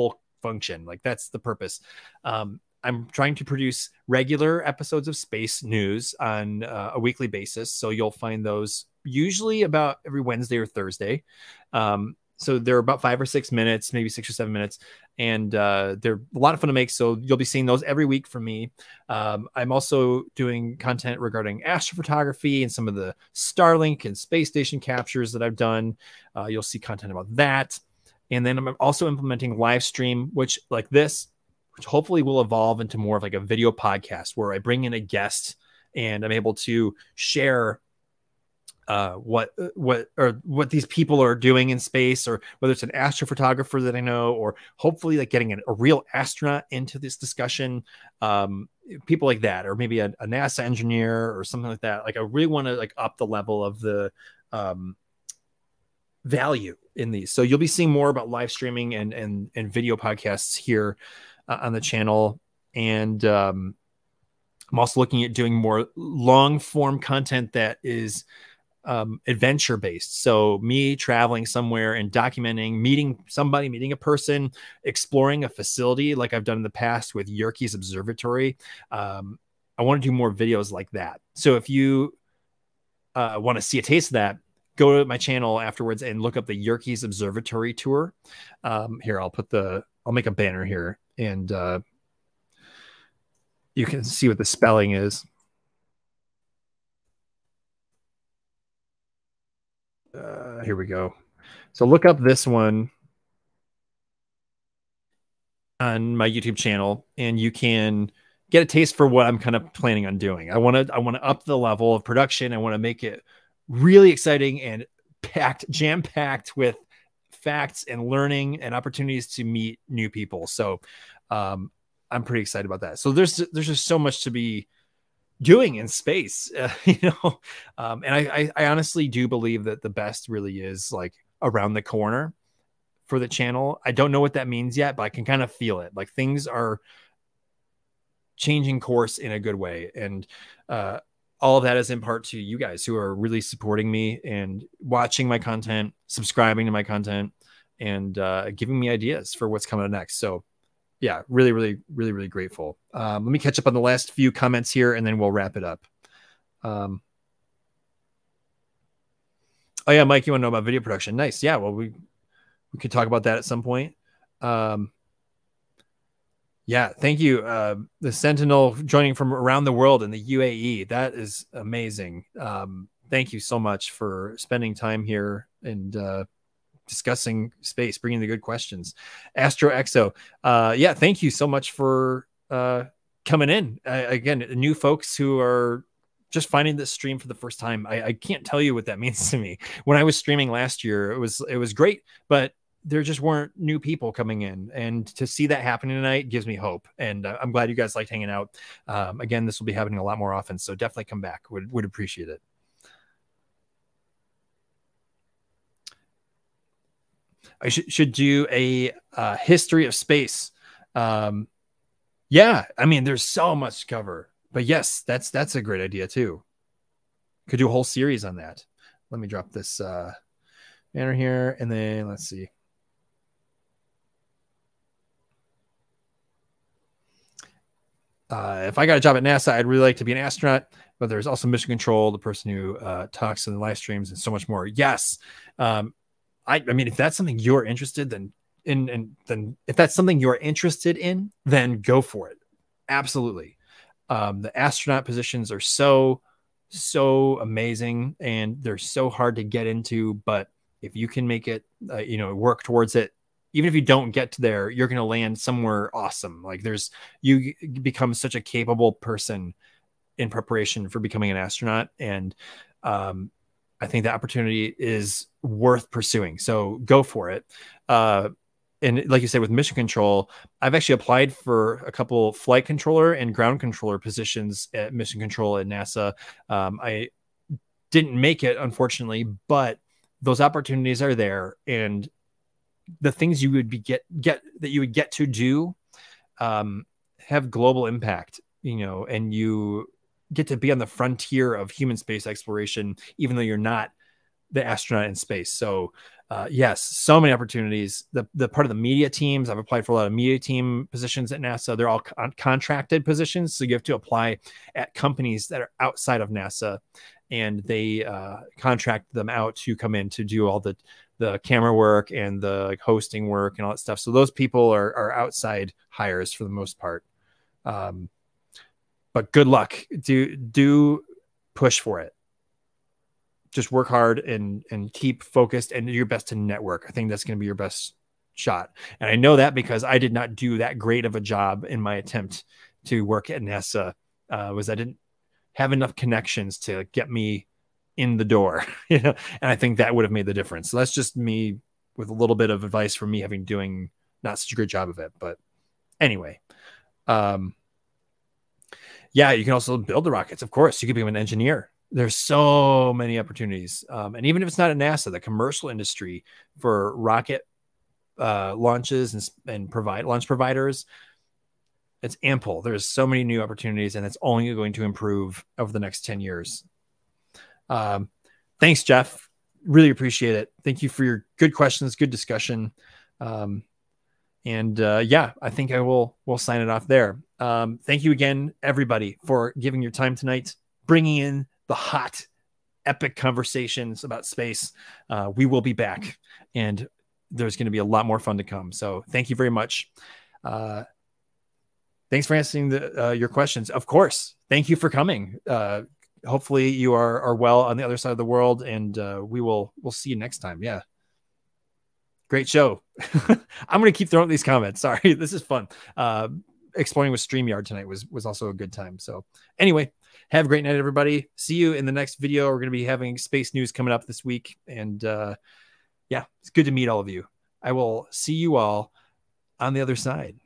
function. Like that's the purpose. Um, I'm trying to produce regular episodes of space news on uh, a weekly basis. So you'll find those usually about every Wednesday or Thursday. Um, so they're about five or six minutes, maybe six or seven minutes. And uh, they're a lot of fun to make. So you'll be seeing those every week from me. Um, I'm also doing content regarding astrophotography and some of the Starlink and space station captures that I've done. Uh, you'll see content about that. And then I'm also implementing live stream, which like this, which hopefully will evolve into more of like a video podcast where I bring in a guest and I'm able to share uh, what, what, or what these people are doing in space, or whether it's an astrophotographer that I know, or hopefully like getting an, a real astronaut into this discussion, um, people like that, or maybe a, a NASA engineer or something like that. Like I really want to like up the level of the, um, value in these. So you'll be seeing more about live streaming and, and, and video podcasts here uh, on the channel. And, um, I'm also looking at doing more long form content that is, um, adventure based. So me traveling somewhere and documenting, meeting somebody, meeting a person, exploring a facility like I've done in the past with Yerkes Observatory. Um, I want to do more videos like that. So if you uh, want to see a taste of that, go to my channel afterwards and look up the Yerkes Observatory tour. Um, here, I'll put the, I'll make a banner here and uh, you can see what the spelling is. Uh, here we go. So look up this one on my YouTube channel and you can get a taste for what I'm kind of planning on doing. I want to, I want to up the level of production. I want to make it really exciting and packed, jam packed with facts and learning and opportunities to meet new people. So um, I'm pretty excited about that. So there's, there's just so much to be doing in space, uh, you know? Um, and I, I, I honestly do believe that the best really is like around the corner for the channel. I don't know what that means yet, but I can kind of feel it. Like things are changing course in a good way. And uh, all of that is in part to you guys who are really supporting me and watching my content, subscribing to my content, and uh, giving me ideas for what's coming next. So yeah, really, really, really, really grateful. Um, let me catch up on the last few comments here and then we'll wrap it up. Um, oh yeah, Mike, you want to know about video production? Nice. Yeah. Well, we, we could talk about that at some point. Um, yeah. Thank you. Uh, the Sentinel joining from around the world in the U A E. That is amazing. Um, thank you so much for spending time here and, uh, discussing space, bringing the good questions. Astro Exo. Uh, yeah. Thank you so much for, uh, coming in. Uh, again, new folks who are just finding this stream for the first time. I, I can't tell you what that means to me. When I was streaming last year, it was, it was great, but there just weren't new people coming in, and to see that happening tonight gives me hope. And uh, I'm glad you guys liked hanging out. Um, again, this will be happening a lot more often. So definitely come back. Would, would appreciate it. I should, should do a uh, history of space. Um, yeah, I mean, there's so much to cover, but yes, that's, that's a great idea too. Could do a whole series on that. Let me drop this uh, banner here. And then let's see. Uh, if I got a job at NASA, I'd really like to be an astronaut, but there's also mission control, the person who uh, talks in the live streams, and so much more. Yes. Um, I, I mean, if that's something you're interested in, in, and then if that's something you're interested in, then go for it. Absolutely. Um, the astronaut positions are so, so amazing, and they're so hard to get into, but if you can make it, uh, you know, work towards it, even if you don't get to there, you're going to land somewhere awesome. Like there's, you become such a capable person in preparation for becoming an astronaut. And, um, I think the opportunity is worth pursuing. So go for it. Uh, and like you said, with mission control, I've actually applied for a couple flight controller and ground controller positions at mission control at NASA. Um, I didn't make it, unfortunately, but those opportunities are there. And the things you would be get, get that you would get to do, um, have global impact, you know, and you get to be on the frontier of human space exploration, even though you're not the astronaut in space. So uh, yes, so many opportunities. The the part of the media teams, I've applied for a lot of media team positions at NASA. They're all con contracted positions, so you have to apply at companies that are outside of NASA, and they uh, contract them out to come in to do all the the camera work and the like, hosting work and all that stuff. So those people are are outside hires for the most part. Um, but good luck. Do do push for it. Just work hard and and keep focused and do your best to network. I think that's going to be your best shot. And I know that because I did not do that great of a job in my attempt to work at NASA. Uh, was I didn't have enough connections to get me in the door, you know, and I think that would have made the difference. So that's just me with a little bit of advice from me having doing not such a great job of it. But anyway, um, yeah, you can also build the rockets. Of course, you could become an engineer. There's so many opportunities. Um, and even if it's not at NASA, the commercial industry for rocket uh, launches and, and provide launch providers, it's ample. There's so many new opportunities, and it's only going to improve over the next ten years. Um, thanks, Jeff. Really appreciate it. Thank you for your good questions, good discussion. Um, and uh, yeah, I think I will we'll sign it off there. Um, thank you again, everybody, for giving your time tonight, bringing in the hot, epic conversations about space. Uh, we will be back, and there's going to be a lot more fun to come. So thank you very much. Uh, thanks for answering the, uh, your questions. Of course. Thank you for coming. Uh, hopefully you are, are well on the other side of the world, and uh, we will, we'll see you next time. Yeah. Great show. I'm going to keep throwing these comments. Sorry. This is fun. Uh, exploring with StreamYard tonight was, was also a good time. So anyway, have a great night, everybody. See you in the next video. We're going to be having space news coming up this week. And uh, yeah, it's good to meet all of you. I will see you all on the other side.